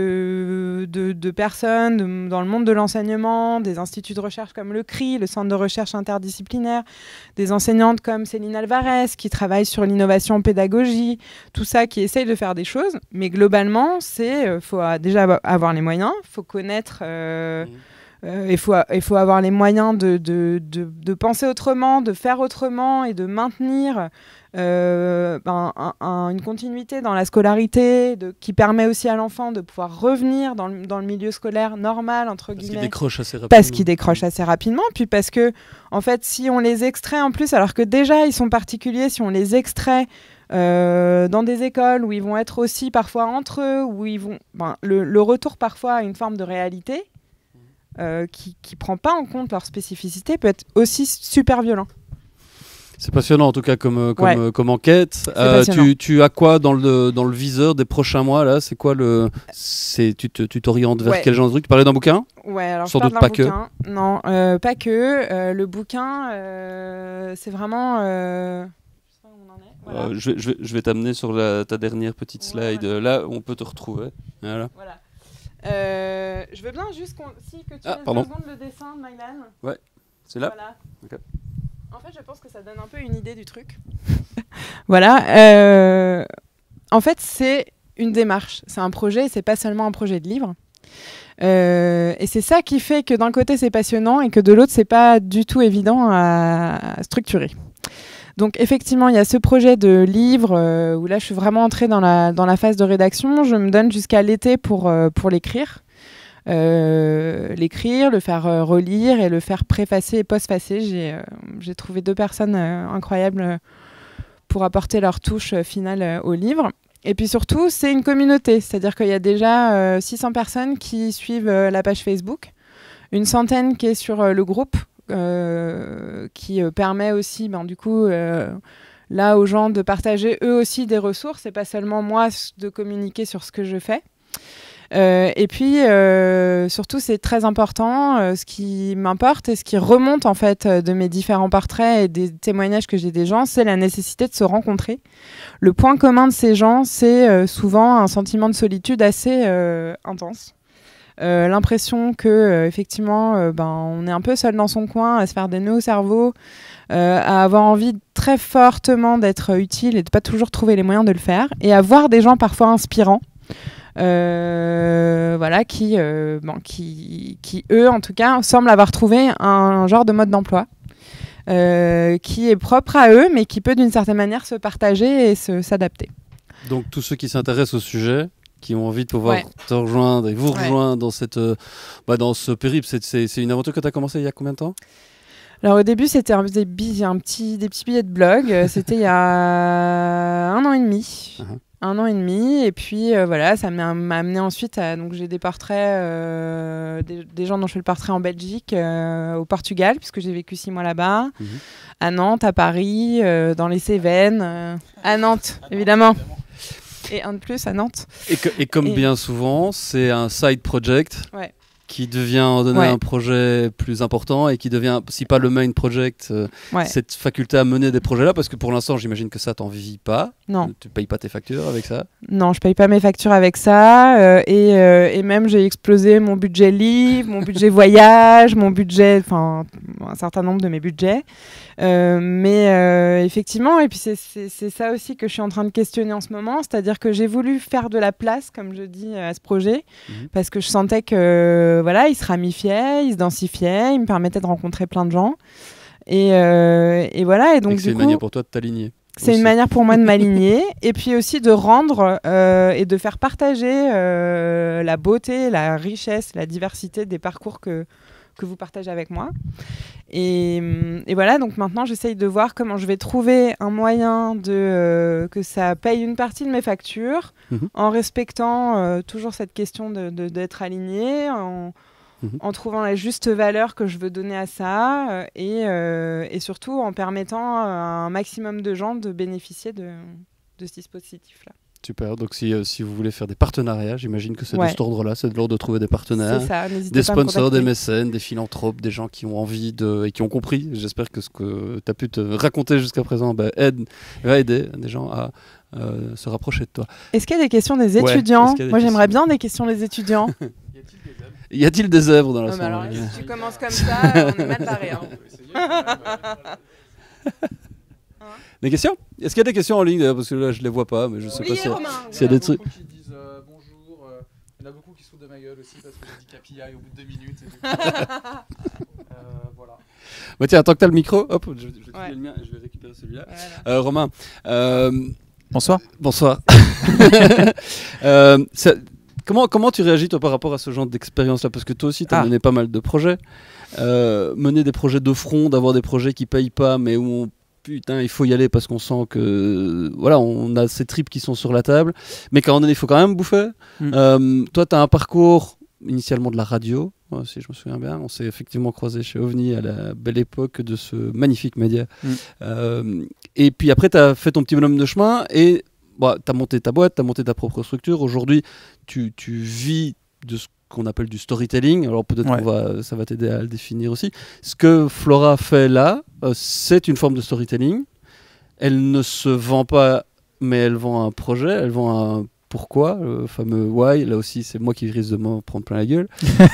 de, de, de personnes de, dans le monde de l'enseignement, des instituts de recherche comme le C R I, le Centre de recherche interdisciplinaire, des enseignantes comme Céline Alvarez qui travaillent sur l'innovation en pédagogie, tout ça qui essayent de faire des choses. Mais globalement, il euh, faut déjà avoir les moyens, il faut connaître... Euh, mmh. Euh, il faut, il faut avoir les moyens de, de, de, de penser autrement, de faire autrement et de maintenir euh, ben, un, un, une continuité dans la scolarité de, qui permet aussi à l'enfant de pouvoir revenir dans le, dans le milieu scolaire normal, entre parce guillemets. Qu'il décroche assez rapidement. Parce qu'il décroche assez rapidement. Puis parce que, en fait, si on les extrait en plus, alors que déjà ils sont particuliers, si on les extrait Euh, dans des écoles où ils vont être aussi parfois entre eux, où ils vont, ben, le, le retour parfois à une forme de réalité Euh, qui ne prend pas en compte leur spécificité peut être aussi super violent. C'est passionnant en tout cas comme, comme, ouais. comme enquête. Euh, tu, tu as quoi dans le, dans le viseur des prochains mois là? C'est quoi le... C'est, tu, te, tu t'orientes vers ouais. quel genre de truc? Tu parlais d'un bouquin? Ouais, alors sans je doute parle pas bouquin. que. Non, euh, pas que. Euh, le bouquin, euh, c'est vraiment... Euh... Voilà. Euh, je, vais, je, vais, je vais t'amener sur la, ta dernière petite slide. Ouais, là, on peut te retrouver. Voilà. Voilà. Euh, je veux bien juste qu'on... si, que tu ah, laisses deux secondes le dessin de Mylan. Ouais, c'est là. Voilà. Okay. En fait, je pense que ça donne un peu une idée du truc. Voilà. Euh, en fait, c'est une démarche. C'est un projet, c'est pas seulement un projet de livre. Euh, et c'est ça qui fait que d'un côté, c'est passionnant et que de l'autre, c'est pas du tout évident à, à structurer. Donc effectivement, il y a ce projet de livre euh, où là, je suis vraiment entrée dans la, dans la phase de rédaction. Je me donne jusqu'à l'été pour, euh, pour l'écrire. Euh, l'écrire, le faire euh, relire et le faire préfacer et postfacer. J'ai, euh, j'ai trouvé deux personnes euh, incroyables euh, pour apporter leur touche euh, finale euh, au livre. Et puis surtout, c'est une communauté. C'est-à-dire qu'il y a déjà euh, six cents personnes qui suivent euh, la page Facebook, une centaine qui est sur euh, le groupe, Euh, qui euh, permet aussi, ben, du coup, euh, là, aux gens de partager eux aussi des ressources, et pas seulement moi de communiquer sur ce que je fais. Euh, et puis, euh, surtout, c'est très important, euh, ce qui m'importe et ce qui remonte, en fait, de mes différents portraits et des témoignages que j'ai des gens, c'est la nécessité de se rencontrer. Le point commun de ces gens, c'est euh, souvent un sentiment de solitude assez euh, intense. Euh, l'impression que euh, effectivement euh, ben, on est un peu seul dans son coin à se faire des nœuds au cerveau, euh, à avoir envie très fortement d'être utile et de pas toujours trouver les moyens de le faire, et à voir des gens parfois inspirants euh, voilà, qui, euh, bon, qui, qui eux en tout cas semblent avoir trouvé un, un genre de mode d'emploi euh, qui est propre à eux mais qui peut d'une certaine manière se partager et se, s'adapter. Donc tous ceux qui s'intéressent au sujet, qui ont envie de pouvoir ouais. te rejoindre et vous rejoindre ouais. dans, cette, euh, bah, dans ce périple. C'est, c'est, c'est une aventure que tu as commencé il y a combien de temps? Alors au début, c'était un, des, bi- un petit, des petits billets de blog. C'était il y a un an et demi. Uh-huh. Un an et demi. Et puis euh, voilà, ça m'a, m'a amené ensuite à... Donc j'ai des portraits, euh, des, des gens dont je fais le portrait en Belgique, euh, au Portugal, puisque j'ai vécu six mois là-bas, uh-huh. à Nantes, à Paris, euh, dans les Cévennes, euh, à Nantes, à évidemment. évidemment. Et un de plus à Nantes. Et, que, et comme et... bien souvent, c'est un side project ouais. qui devient à un moment donné ouais. un projet plus important et qui devient, si pas le main project, euh, ouais. cette faculté à mener des projets-là, parce que pour l'instant, j'imagine que ça, t'en vis pas. Non. Tu payes pas tes factures avec ça? Non, je paye pas mes factures avec ça. Euh, et, euh, et même, j'ai explosé mon budget livre, mon budget voyage, mon budget, enfin, un certain nombre de mes budgets. Euh, mais euh, effectivement, et puis c'est, c'est, c'est ça aussi que je suis en train de questionner en ce moment, c'est-à-dire que j'ai voulu faire de la place, comme je dis, à ce projet, mmh. parce que je sentais que voilà, il se ramifiait, il se densifiait, il me permettait de rencontrer plein de gens, et, euh, et voilà. Et donc et du c'est coup, une manière pour toi de t'aligner. C'est aussi. Une manière pour moi de m'aligner, et puis aussi de rendre euh, et de faire partager euh, la beauté, la richesse, la diversité des parcours que que vous partagez avec moi. Et, et voilà, donc maintenant, j'essaye de voir comment je vais trouver un moyen de, euh, que ça paye une partie de mes factures, mmh. en respectant euh, toujours cette question de, de, d'être aligné, en, mmh. en trouvant la juste valeur que je veux donner à ça, euh, et, euh, et surtout en permettant à un maximum de gens de bénéficier de, de ce dispositif-là. Super, donc si, euh, si vous voulez faire des partenariats, j'imagine que c'est ouais. de cet ordre-là, c'est de l'ordre de trouver des partenaires, ça, des sponsors, des mécènes, des philanthropes, des gens qui ont envie de, et qui ont compris. J'espère que ce que tu as pu te raconter jusqu'à présent bah, aide, va aider des gens à euh, se rapprocher de toi. Est-ce qu'il y a des questions des étudiants? ouais, Moi j'aimerais bien des questions des étudiants. Y a-t-il des zèbres dans la oh, salle? Alors, si tu commences comme ça, on est mal barré. Hein. Des questions? Est-ce qu'il y a des questions en ligne? Parce que là, je les vois pas, mais je sais oui, pas Romain, s'il y a des trucs. Il y en a beaucoup qui disent euh, bonjour. Euh, il y en a beaucoup qui se foutent de ma gueule aussi parce que j'ai dit K P I au bout de deux minutes. Et du coup, euh, voilà. Bah tiens, tant que tu as le micro, hop, je, je vais ouais. le mien et je vais récupérer celui-là. Voilà. Euh, Romain. Euh, bonsoir. Bonsoir. euh, ça, comment, comment tu réagis toi par rapport à ce genre d'expérience-là? Parce que toi aussi, tu as ah. mené pas mal de projets. Euh, mener des projets de front, d'avoir des projets qui payent pas, mais où on putain, il faut y aller parce qu'on sent que voilà, on a ces tripes qui sont sur la table, mais quand on est, il faut quand même bouffer. Mm. Euh, toi, tu as un parcours initialement de la radio, si je me souviens bien. On s'est effectivement croisés chez OVNI à la belle époque de ce magnifique média. Mm. Euh, et puis après, tu as fait ton petit bonhomme de chemin et bah, tu as monté ta boîte, tu as monté ta propre structure. Aujourd'hui, tu, tu vis de ce qu'on appelle du storytelling. Alors peut-être ouais. qu'on va, ça va t'aider à le définir aussi. Ce que Flora fait là, euh, c'est une forme de storytelling. Elle ne se vend pas, mais elle vend un projet, elle vend un pourquoi, le fameux why. Là aussi, c'est moi qui risque de m'en prendre plein la gueule.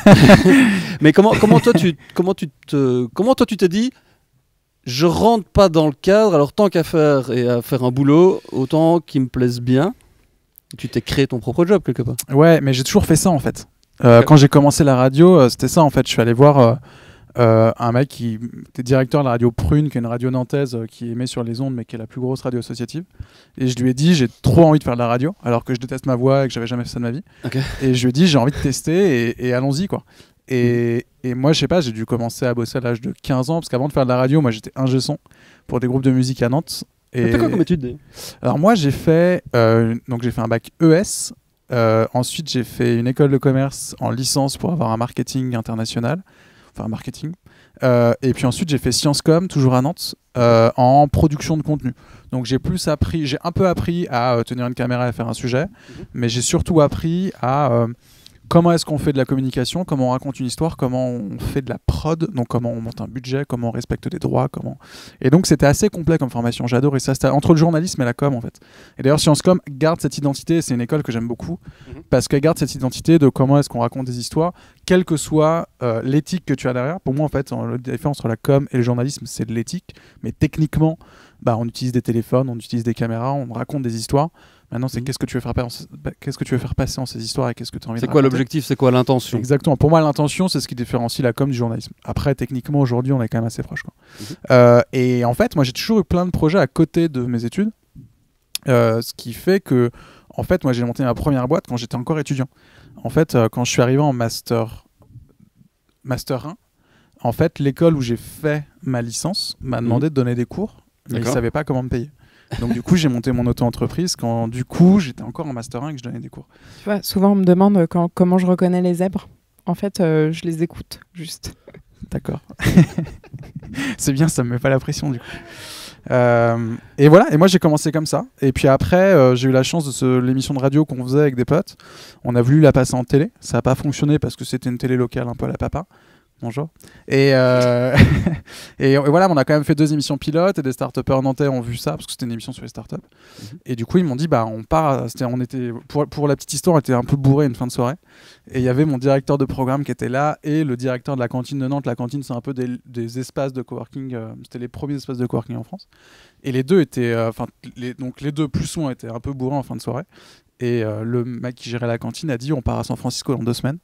Mais comment, comment toi tu, comment tu te, comment toi tu t'es dit, je rentre pas dans le cadre. Alors tant qu'à faire et à faire un boulot, autant qu'il me plaise bien. Tu t'es créé ton propre job quelque part. Ouais, mais j'ai toujours fait ça en fait. Euh, quand j'ai commencé la radio, euh, c'était ça en fait. Je suis allé voir euh, euh, un mec qui était directeur de la radio Prune, qui est une radio nantaise euh, qui émet sur les ondes, mais qui est la plus grosse radio associative. Et je lui ai dit, j'ai trop envie de faire de la radio, alors que je déteste ma voix et que j'avais jamais fait ça de ma vie. Okay. Et je lui ai dit, j'ai envie de tester et, et allons-y quoi. Et, et moi, je sais pas, j'ai dû commencer à bosser à l'âge de quinze ans, parce qu'avant de faire de la radio, moi j'étais ingé son pour des groupes de musique à Nantes. Et... T'as fait quoi comme étude? Alors moi, j'ai fait, euh, donc j'ai fait un bac E S. Euh, ensuite, j'ai fait une école de commerce en licence pour avoir un marketing international, enfin un marketing. Euh, et puis ensuite, j'ai fait Sciences Com, toujours à Nantes, euh, en production de contenu. Donc j'ai plus appris, j'ai un peu appris à euh, tenir une caméra et à faire un sujet, mmh. mais j'ai surtout appris à euh, comment est-ce qu'on fait de la communication, comment on raconte une histoire, comment on fait de la prod, donc comment on monte un budget, comment on respecte les droits, comment. Et donc c'était assez complet comme formation. J'adore et ça, c'était entre le journalisme et la com en fait. Et d'ailleurs, Sciences Com garde cette identité. C'est une école que j'aime beaucoup mmh. parce qu'elle garde cette identité de comment est-ce qu'on raconte des histoires, quelle que soit euh, l'éthique que tu as derrière. Pour moi, en fait, la différence entre la com et le journalisme, c'est de l'éthique. Mais techniquement, bah, on utilise des téléphones, on utilise des caméras, on raconte des histoires. Maintenant, c'est mmh. qu'est-ce que tu veux faire passer, qu'est-ce que tu veux faire passer en ces histoires et qu'est-ce que tu as envie de C'est raconter. quoi l'objectif, c'est quoi l'intention? Exactement. Pour moi, l'intention, c'est ce qui différencie la com du journalisme. Après, techniquement, aujourd'hui, on est quand même assez proche. Quoi. Mmh. Euh, et en fait, moi, j'ai toujours eu plein de projets à côté de mes études, euh, ce qui fait que, en fait, moi, j'ai monté ma première boîte quand j'étais encore étudiant. En fait, euh, quand je suis arrivé en master, master un, en fait, l'école où j'ai fait ma licence m'a demandé mmh. de donner des cours, mais ils ne savaient pas comment me payer. Donc du coup, j'ai monté mon auto-entreprise quand du coup, j'étais encore en master un et que je donnais des cours. Tu vois, souvent on me demande quand, comment je reconnais les zèbres. En fait, euh, je les écoute, juste. D'accord. C'est bien, ça me met pas la pression du coup. Euh, et voilà, et moi j'ai commencé comme ça. Et puis après, euh, j'ai eu la chance de ce, l'émission de radio qu'on faisait avec des potes. On a voulu la passer en télé. Ça n'a pas fonctionné parce que c'était une télé locale un peu à la papa. Bonjour. Et, euh, et, et voilà, on a quand même fait deux émissions pilotes et des start-upers nantais ont vu ça parce que c'était une émission sur les startups. Mmh. Et du coup, ils m'ont dit, bah, on part. C'était, on était, pour, pour la petite histoire, on était un peu bourré une fin de soirée. Et il y avait mon directeur de programme qui était là et le directeur de la cantine de Nantes. La cantine, c'est un peu des, des espaces de coworking. Euh, c'était les premiers espaces de coworking en France. Et les deux étaient, enfin, euh, les, donc les deux plus un étaient un peu bourrés en fin de soirée. Et euh, le mec qui gérait la cantine a dit, on part à San Francisco dans deux semaines.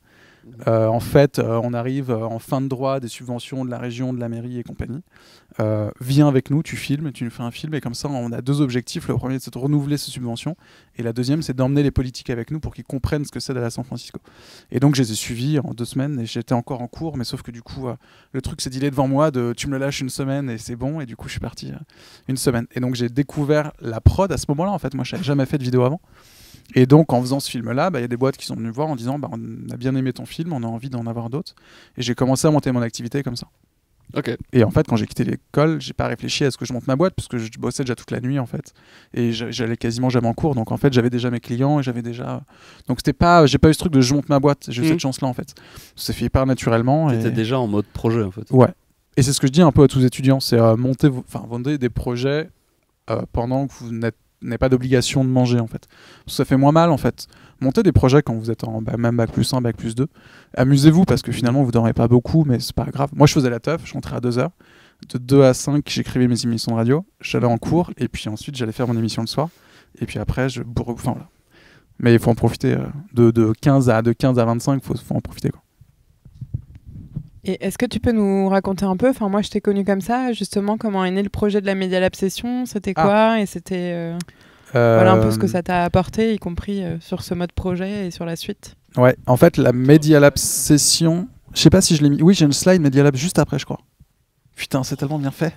Euh, en fait, euh, on arrive euh, en fin de droit des subventions de la région, de la mairie et compagnie. Euh, viens avec nous, tu filmes, tu nous fais un film, et comme ça, on a deux objectifs. Le premier, c'est de renouveler ces subventions, et la deuxième, c'est d'emmener les politiques avec nous pour qu'ils comprennent ce que c'est d'aller à San Francisco. Et donc, je les ai suivis en deux semaines, et j'étais encore en cours, mais sauf que du coup, euh, le truc s'est dilé devant moi de tu me le lâches une semaine et c'est bon, et du coup, je suis parti euh, une semaine. Et donc, j'ai découvert la prod à ce moment-là. En fait, moi, je n'avais jamais fait de vidéo avant. Et donc, en faisant ce film-là, bah, y a des boîtes qui sont venues me voir en disant bah, on a bien aimé ton film, on a envie d'en avoir d'autres. Et j'ai commencé à monter mon activité comme ça. Ok. Et en fait, quand j'ai quitté l'école, j'ai pas réfléchi à ce que je monte ma boîte parce que je bossais déjà toute la nuit en fait. Et j'allais quasiment jamais en cours. Donc en fait, j'avais déjà mes clients et j'avais déjà. Donc c'était pas, j'ai pas eu ce truc de je monte ma boîte. J'ai eu mmh. cette chance-là en fait. Ça s'est fait hyper naturellement. T'étais et... déjà en mode projet en fait. Ouais. Et c'est ce que je dis un peu à tous les étudiants, c'est euh, monter, enfin vendre des projets euh, pendant que vous n'êtes n'avez pas d'obligation de manger en fait. Ça fait moins mal en fait. Montez des projets quand vous êtes en bah, même bac plus un, bac plus deux. Amusez-vous parce que finalement vous dormez pas beaucoup, mais c'est pas grave. Moi je faisais la teuf, je rentrais à deux heures. De deux à cinq, j'écrivais mes émissions de radio, j'allais en cours et puis ensuite j'allais faire mon émission le soir. Et puis après, je bourre. Enfin voilà. Mais il faut en profiter euh, de, de, quinze à, de quinze à vingt-cinq, il faut, faut en profiter quoi. Et est-ce que tu peux nous raconter un peu, enfin moi je t'ai connu comme ça, justement comment est né le projet de la Media Lab Session, c'était quoi ah. et c'était euh, euh... voilà un peu ce que ça t'a apporté, y compris euh, sur ce mode projet et sur la suite. Ouais, en fait la Media Lab Session, je sais pas si je l'ai mis, oui j'ai une slide Media Lab juste après je crois. Putain c'est tellement bien fait.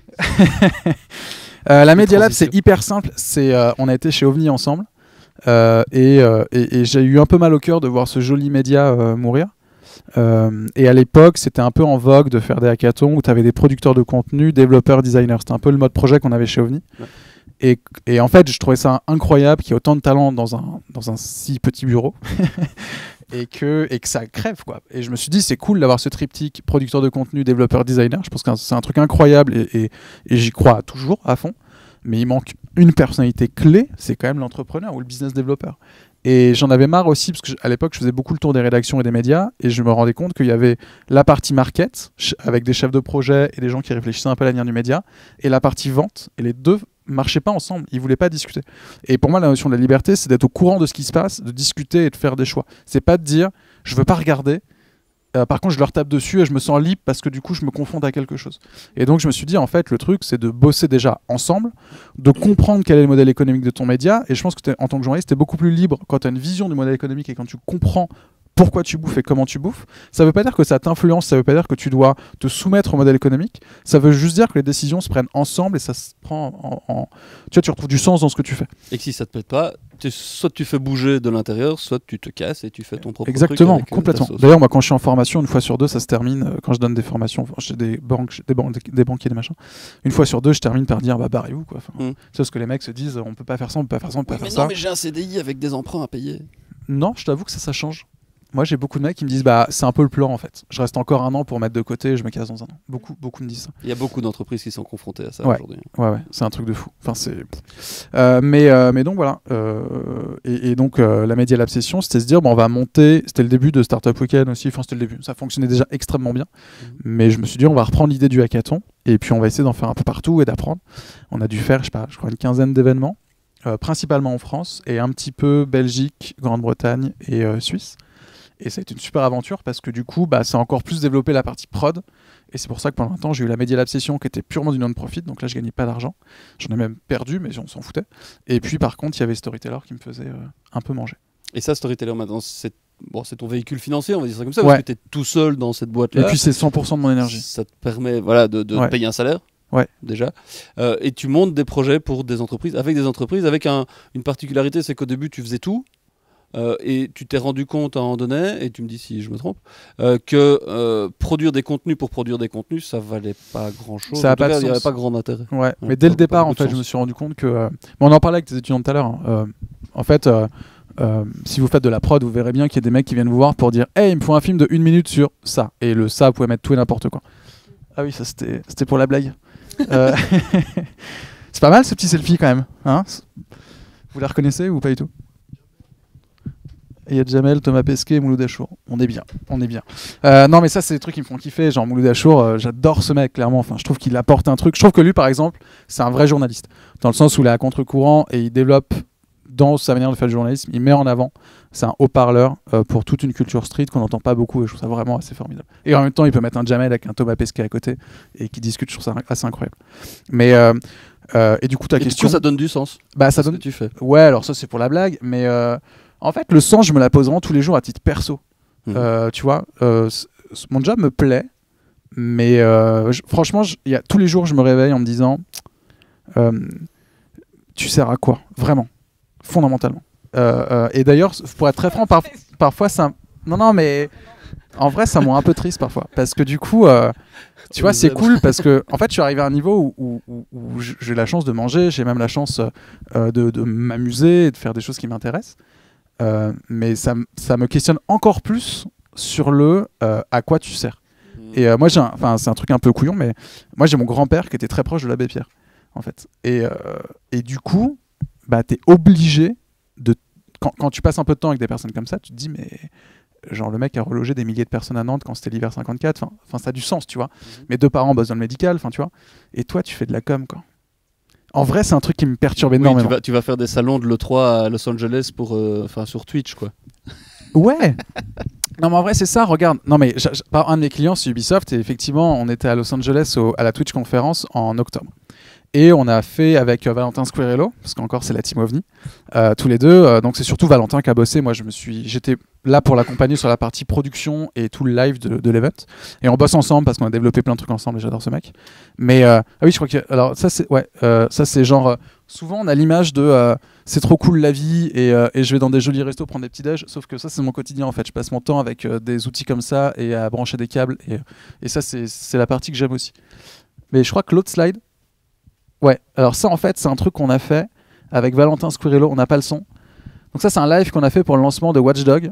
euh, la Media Lab c'est hyper simple, c'est, euh, on a été chez OVNI ensemble euh, et, euh, et, et j'ai eu un peu mal au cœur de voir ce joli média euh, mourir. Euh, et à l'époque, c'était un peu en vogue de faire des hackathons où tu avais des producteurs de contenu, développeurs, designers. C'était un peu le mode projet qu'on avait chez OVNI. Ouais. Et, et en fait, je trouvais ça incroyable qu'il y ait autant de talent dans un, dans un si petit bureau et, que, et que ça crève, quoi. Et je me suis dit, c'est cool d'avoir ce triptyque producteur de contenu, développeur, designer. Je pense que c'est un truc incroyable et, et, et j'y crois toujours à fond. Mais il manque une personnalité clé, c'est quand même l'entrepreneur ou le business développeur. Et j'en avais marre aussi, parce qu'à l'époque, je faisais beaucoup le tour des rédactions et des médias, et je me rendais compte qu'il y avait la partie market, avec des chefs de projet et des gens qui réfléchissaient un peu à l'avenir du média, et la partie vente, et les deux marchaient pas ensemble, ils voulaient pas discuter. Et pour moi, la notion de la liberté, c'est d'être au courant de ce qui se passe, de discuter et de faire des choix. C'est pas de dire, je veux pas regarder, Euh, par contre, je leur tape dessus et je me sens libre parce que du coup, je me confonds à quelque chose. Et donc, je me suis dit, en fait, le truc, c'est de bosser déjà ensemble, de comprendre quel est le modèle économique de ton média. Et je pense que en tant que journaliste, tu es beaucoup plus libre quand tu as une vision du modèle économique et quand tu comprends pourquoi tu bouffes et comment tu bouffes. Ça veut pas dire que ça t'influence, ça veut pas dire que tu dois te soumettre au modèle économique. Ça veut juste dire que les décisions se prennent ensemble et ça se prend en... en... Tu vois, tu retrouves du sens dans ce que tu fais. Et que si ça te plaît pas, tu, soit tu fais bouger de l'intérieur, soit tu te casses et tu fais ton propre Exactement, truc. Exactement, complètement. D'ailleurs, moi, quand je suis en formation, une fois sur deux, ça se termine, euh, quand je donne des formations chez des banques, des, banques, des banquiers, des machins, une fois sur deux, je termine par dire, bah, barrez-vous, quoi. Enfin, mm. C'est ce que les mecs se disent, on peut pas faire ça, on peut pas faire ça, on peut oui, pas mais faire non, ça. mais j'ai un C D I avec des emprunts à payer. Non, je t'avoue que ça, ça change. Moi, j'ai beaucoup de mecs qui me disent, bah, c'est un peu le plan en fait. Je reste encore un an pour mettre de côté, et je me casse dans un an. Beaucoup, beaucoup me disent ça. Il y a beaucoup d'entreprises qui sont confrontées à ça ouais. aujourd'hui. Ouais, ouais, c'est un truc de fou. Enfin, c'est. Euh, mais, euh, mais donc voilà. Euh, et, et donc euh, la Media Lab Session, c'était se dire, bon, on va monter. C'était le début de Startup Weekend aussi. Enfin, c'était le début. Ça fonctionnait déjà extrêmement bien. Mmh. Mais je me suis dit, on va reprendre l'idée du hackathon et puis on va essayer d'en faire un peu partout et d'apprendre. On a dû faire, je sais pas, je crois une quinzaine d'événements, euh, principalement en France et un petit peu Belgique, Grande-Bretagne et euh, Suisse. Et ça a été une super aventure parce que du coup, bah, ça a encore plus développé la partie prod. Et c'est pour ça que pendant un temps, j'ai eu la Media Lab Session qui était purement du non-profit. Donc là, je gagnais pas d'argent. J'en ai même perdu, mais on s'en foutait. Et puis par contre, il y avait Storyteller qui me faisait euh, un peu manger. Et ça, Storyteller, maintenant, c'est bon, c'est ton véhicule financier, on va dire ça comme ça, ouais. parce que tu es tout seul dans cette boîte-là. Et puis c'est cent pour cent de mon énergie. Ça te permet voilà, de, de ouais. payer un salaire. Ouais. Déjà. Euh, et tu montes des projets pour des entreprises, avec des entreprises, avec un, une particularité, c'est qu'au début, tu faisais tout. Euh, et tu t'es rendu compte à un moment donné, et tu me dis si je me trompe, euh, que euh, produire des contenus pour produire des contenus, ça valait pas grand-chose. Ça a pas de sens. Il n'y avait pas grand intérêt. Ouais. Ouais, mais dès le départ, en fait, de je me suis rendu compte que. Euh... Bon, on en parlait avec tes étudiants tout à l'heure. Hein. Euh, en fait, euh, euh, si vous faites de la prod, vous verrez bien qu'il y a des mecs qui viennent vous voir pour dire hey, il me faut un film de une minute sur ça. Et le ça, vous pouvez mettre tout et n'importe quoi. Ah oui, ça c'était, c'était pour la blague. euh... C'est pas mal ce petit selfie quand même. Hein, vous la reconnaissez ou pas du tout? Il y a Jamel, Thomas Pesquet et Mouloud Achour. On est bien, on est bien. Euh, non, mais ça, c'est des trucs qui me font kiffer. Genre Mouloud Achour, euh, j'adore ce mec, clairement. Enfin, je trouve qu'il apporte un truc. Je trouve que lui, par exemple, c'est un vrai journaliste. Dans le sens où il est à contre-courant et il développe dans sa manière de faire le journalisme, il met en avant, c'est un haut-parleur euh, pour toute une culture street qu'on n'entend pas beaucoup et je trouve ça vraiment assez formidable. Et en même temps, il peut mettre un Jamel avec un Thomas Pesquet à côté et qui discute, je trouve ça assez incroyable. Mais euh, euh, et du coup, ta et question, du coup, ça donne du sens. bah ça ce donne. que tu fais. Ouais, alors ça c'est pour la blague, mais euh, en fait, le sens, je me la pose vraiment tous les jours à titre perso. Mmh. Euh, tu vois, euh, c- c- mon job me plaît, mais euh, je- franchement, je- y a, tous les jours, je me réveille en me disant, euh, tu sers à quoi, vraiment, fondamentalement. Euh, euh, et d'ailleurs, pour être très franc, par- parfois ça, non, non, mais en vrai, ça me rend un peu triste parfois, parce que du coup, euh, tu On vois, les c'est aime. cool parce que, en fait, je suis arrivé à un niveau où, où, où- où j'ai la chance de manger, j'ai même la chance euh, de, de m'amuser et de faire des choses qui m'intéressent. Euh, mais ça, m- ça me questionne encore plus sur le euh, à quoi tu sers. Et euh, moi, j'ai un- enfin, c'est un truc un peu couillon, mais moi, j'ai mon grand-père qui était très proche de l'abbé Pierre, en fait. Et, euh, et du coup, bah, t'es obligé de. Quand, quand tu passes un peu de temps avec des personnes comme ça, tu te dis, mais. Genre, le mec a relogé des milliers de personnes à Nantes quand c'était l'hiver cinquante-quatre. Enfin, enfin, ça a du sens, tu vois. Mhm. Mes deux parents bossent dans le médical, enfin, tu vois. Et toi, tu fais de la com, quoi. En vrai, c'est un truc qui me perturbe Oui, énormément. tu vas, tu vas faire des salons de l'E trois à Los Angeles pour, euh, enfin, sur Twitch, quoi. Ouais. Non mais en vrai c'est ça, regarde. Non mais j'a- j'a- par un de mes clients c'est Ubisoft et effectivement on était à Los Angeles au- à la Twitch conférence en octobre. Et on a fait avec euh, Valentin Squirello, parce qu'encore c'est la team OVNI, euh, tous les deux. Euh, donc c'est surtout Valentin qui a bossé. Moi je me suis, j'étais là pour l'accompagner sur la partie production et tout le live de, de l'event. Et on bosse ensemble parce qu'on a développé plein de trucs ensemble et j'adore ce mec. Mais euh, ah oui je crois que alors ça c'est ouais euh, ça c'est genre euh, souvent on a l'image de euh, c'est trop cool la vie et, euh, et je vais dans des jolis restos prendre des petits déj. Sauf que ça c'est mon quotidien en fait. Je passe mon temps avec euh, des outils comme ça et à brancher des câbles et, et ça c'est c'est la partie que j'aime aussi. Mais je crois que l'autre slide. Ouais, alors ça en fait c'est un truc qu'on a fait avec Valentin Squirello, on n'a pas le son. Donc ça c'est un live qu'on a fait pour le lancement de Watch Dogs.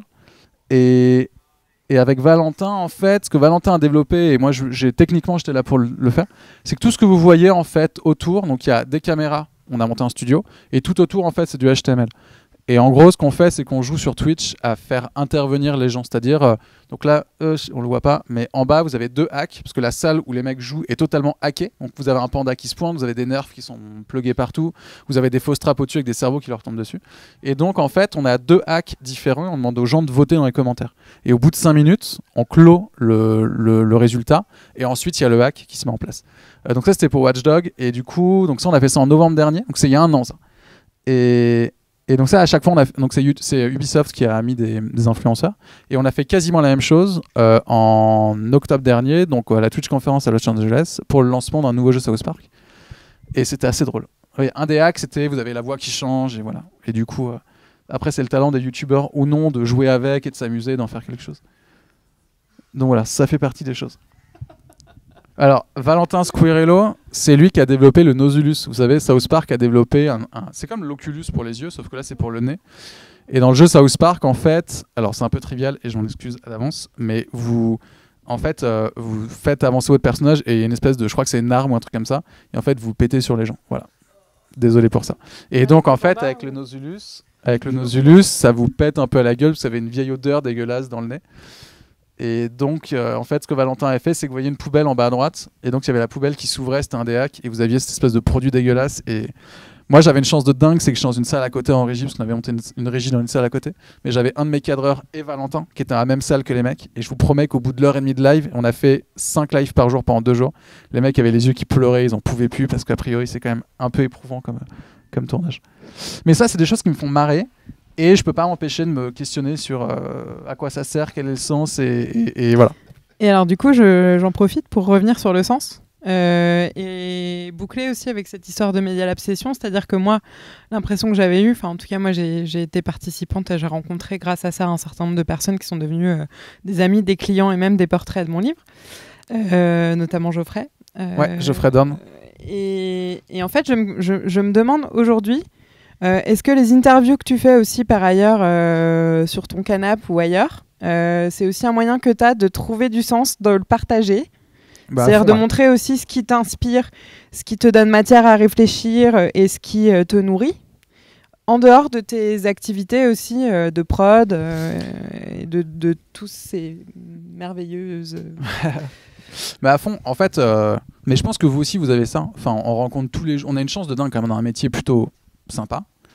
Et, et avec Valentin en fait, ce que Valentin a développé, et moi je- j'ai techniquement j'étais là pour le, le faire, c'est que tout ce que vous voyez en fait autour, donc il y a des caméras, on a monté un studio, et tout autour en fait c'est du H T M L. Et en gros, ce qu'on fait, c'est qu'on joue sur Twitch à faire intervenir les gens. C'est-à-dire, euh, donc là, euh, on le voit pas, mais en bas, vous avez deux hacks, parce que la salle où les mecs jouent est totalement hackée. Donc vous avez un panda qui se pointe, vous avez des nerfs qui sont plugués partout, vous avez des fausses trappes au-dessus avec des cerveaux qui leur tombent dessus. Et donc, en fait, on a deux hacks différents. On demande aux gens de voter dans les commentaires. Et au bout de cinq minutes, on clôt le, le, le résultat. Et ensuite, il y a le hack qui se met en place. Euh, donc ça, c'était pour Watch Dogs. Et du coup, donc ça, on a fait ça en novembre dernier. Donc c'est il y a un an, ça. Et... Et donc ça, à chaque fois, on a fait- donc c'est, U- c'est Ubisoft qui a mis des, des influenceurs. Et on a fait quasiment la même chose euh, en octobre dernier, donc à la Twitch conférence à Los Angeles, pour le lancement d'un nouveau jeu South Park. Et c'était assez drôle. Oui, un des hacks, c'était vous avez la voix qui change et voilà. Et du coup, euh, après, c'est le talent des youtubeurs ou non de jouer avec et de s'amuser, d'en faire quelque chose. Donc voilà, ça fait partie des choses. Alors, Valentin Squirello, c'est lui qui a développé le Nosulus. Vous savez, South Park a développé un, un- c'est comme l'Oculus pour les yeux, sauf que là c'est pour le nez. Et dans le jeu South Park, en fait, alors c'est un peu trivial et j'en excuse à l'avance, mais vous, en fait, euh, vous faites avancer votre personnage et il y a une espèce de, je crois que c'est une arme ou un truc comme ça, et en fait vous pétez sur les gens. Voilà. Désolé pour ça. Et donc en fait, avec le Nosulus, avec le Nosulus, ça vous pète un peu à la gueule, parce que vous avez une vieille odeur dégueulasse dans le nez. Et donc, euh, en fait, ce que Valentin a fait, c'est que vous voyez une poubelle en bas à droite, et donc il y avait la poubelle qui s'ouvrait, c'était un des hacks, et vous aviez cette espèce de produit dégueulasse. Et moi, j'avais une chance de dingue, c'est que je suis dans une salle à côté en régie, parce qu'on avait monté une, une régie dans une salle à côté. Mais j'avais un de mes cadreurs et Valentin, qui étaient dans la même salle que les mecs. Et je vous promets qu'au bout de l'heure et demie de live, on a fait cinq lives par jour pendant deux jours. Les mecs avaient les yeux qui pleuraient, ils en pouvaient plus, parce qu'a priori, c'est quand même un peu éprouvant comme, comme tournage. Mais ça, c'est des choses qui me font marrer. Et je peux pas m'empêcher de me questionner sur euh, à quoi ça sert, quel est le sens, et, et, et voilà. Et alors du coup, je- j'en profite pour revenir sur le sens euh, et boucler aussi avec cette histoire de Media Lab Session, c'est-à-dire que moi, l'impression que j'avais eue, enfin en tout cas moi j'ai j'ai été participante, j'ai rencontré grâce à ça un certain nombre de personnes qui sont devenues euh, des amis, des clients et même des portraits de mon livre, euh, notamment Geoffrey. Euh, Ouais, Geoffrey Dorn. Et, et en fait, je, me- je, je me demande aujourd'hui, euh, est-ce que les interviews que tu fais aussi par ailleurs euh, sur ton canapé ou ailleurs, euh, c'est aussi un moyen que tu as de trouver du sens, de le partager, Bah, c'est-à-dire de ouais. montrer aussi ce qui t'inspire, ce qui te donne matière à réfléchir euh, et ce qui euh, te nourrit, en dehors de tes activités aussi euh, de prod euh, et de, de tous ces merveilleuses... Mais à fond, en fait, euh, mais je pense que vous aussi vous avez ça. Enfin, on rencontre tous les jours. On a une chance de dingue quand même, on a un métier plutôt sympa.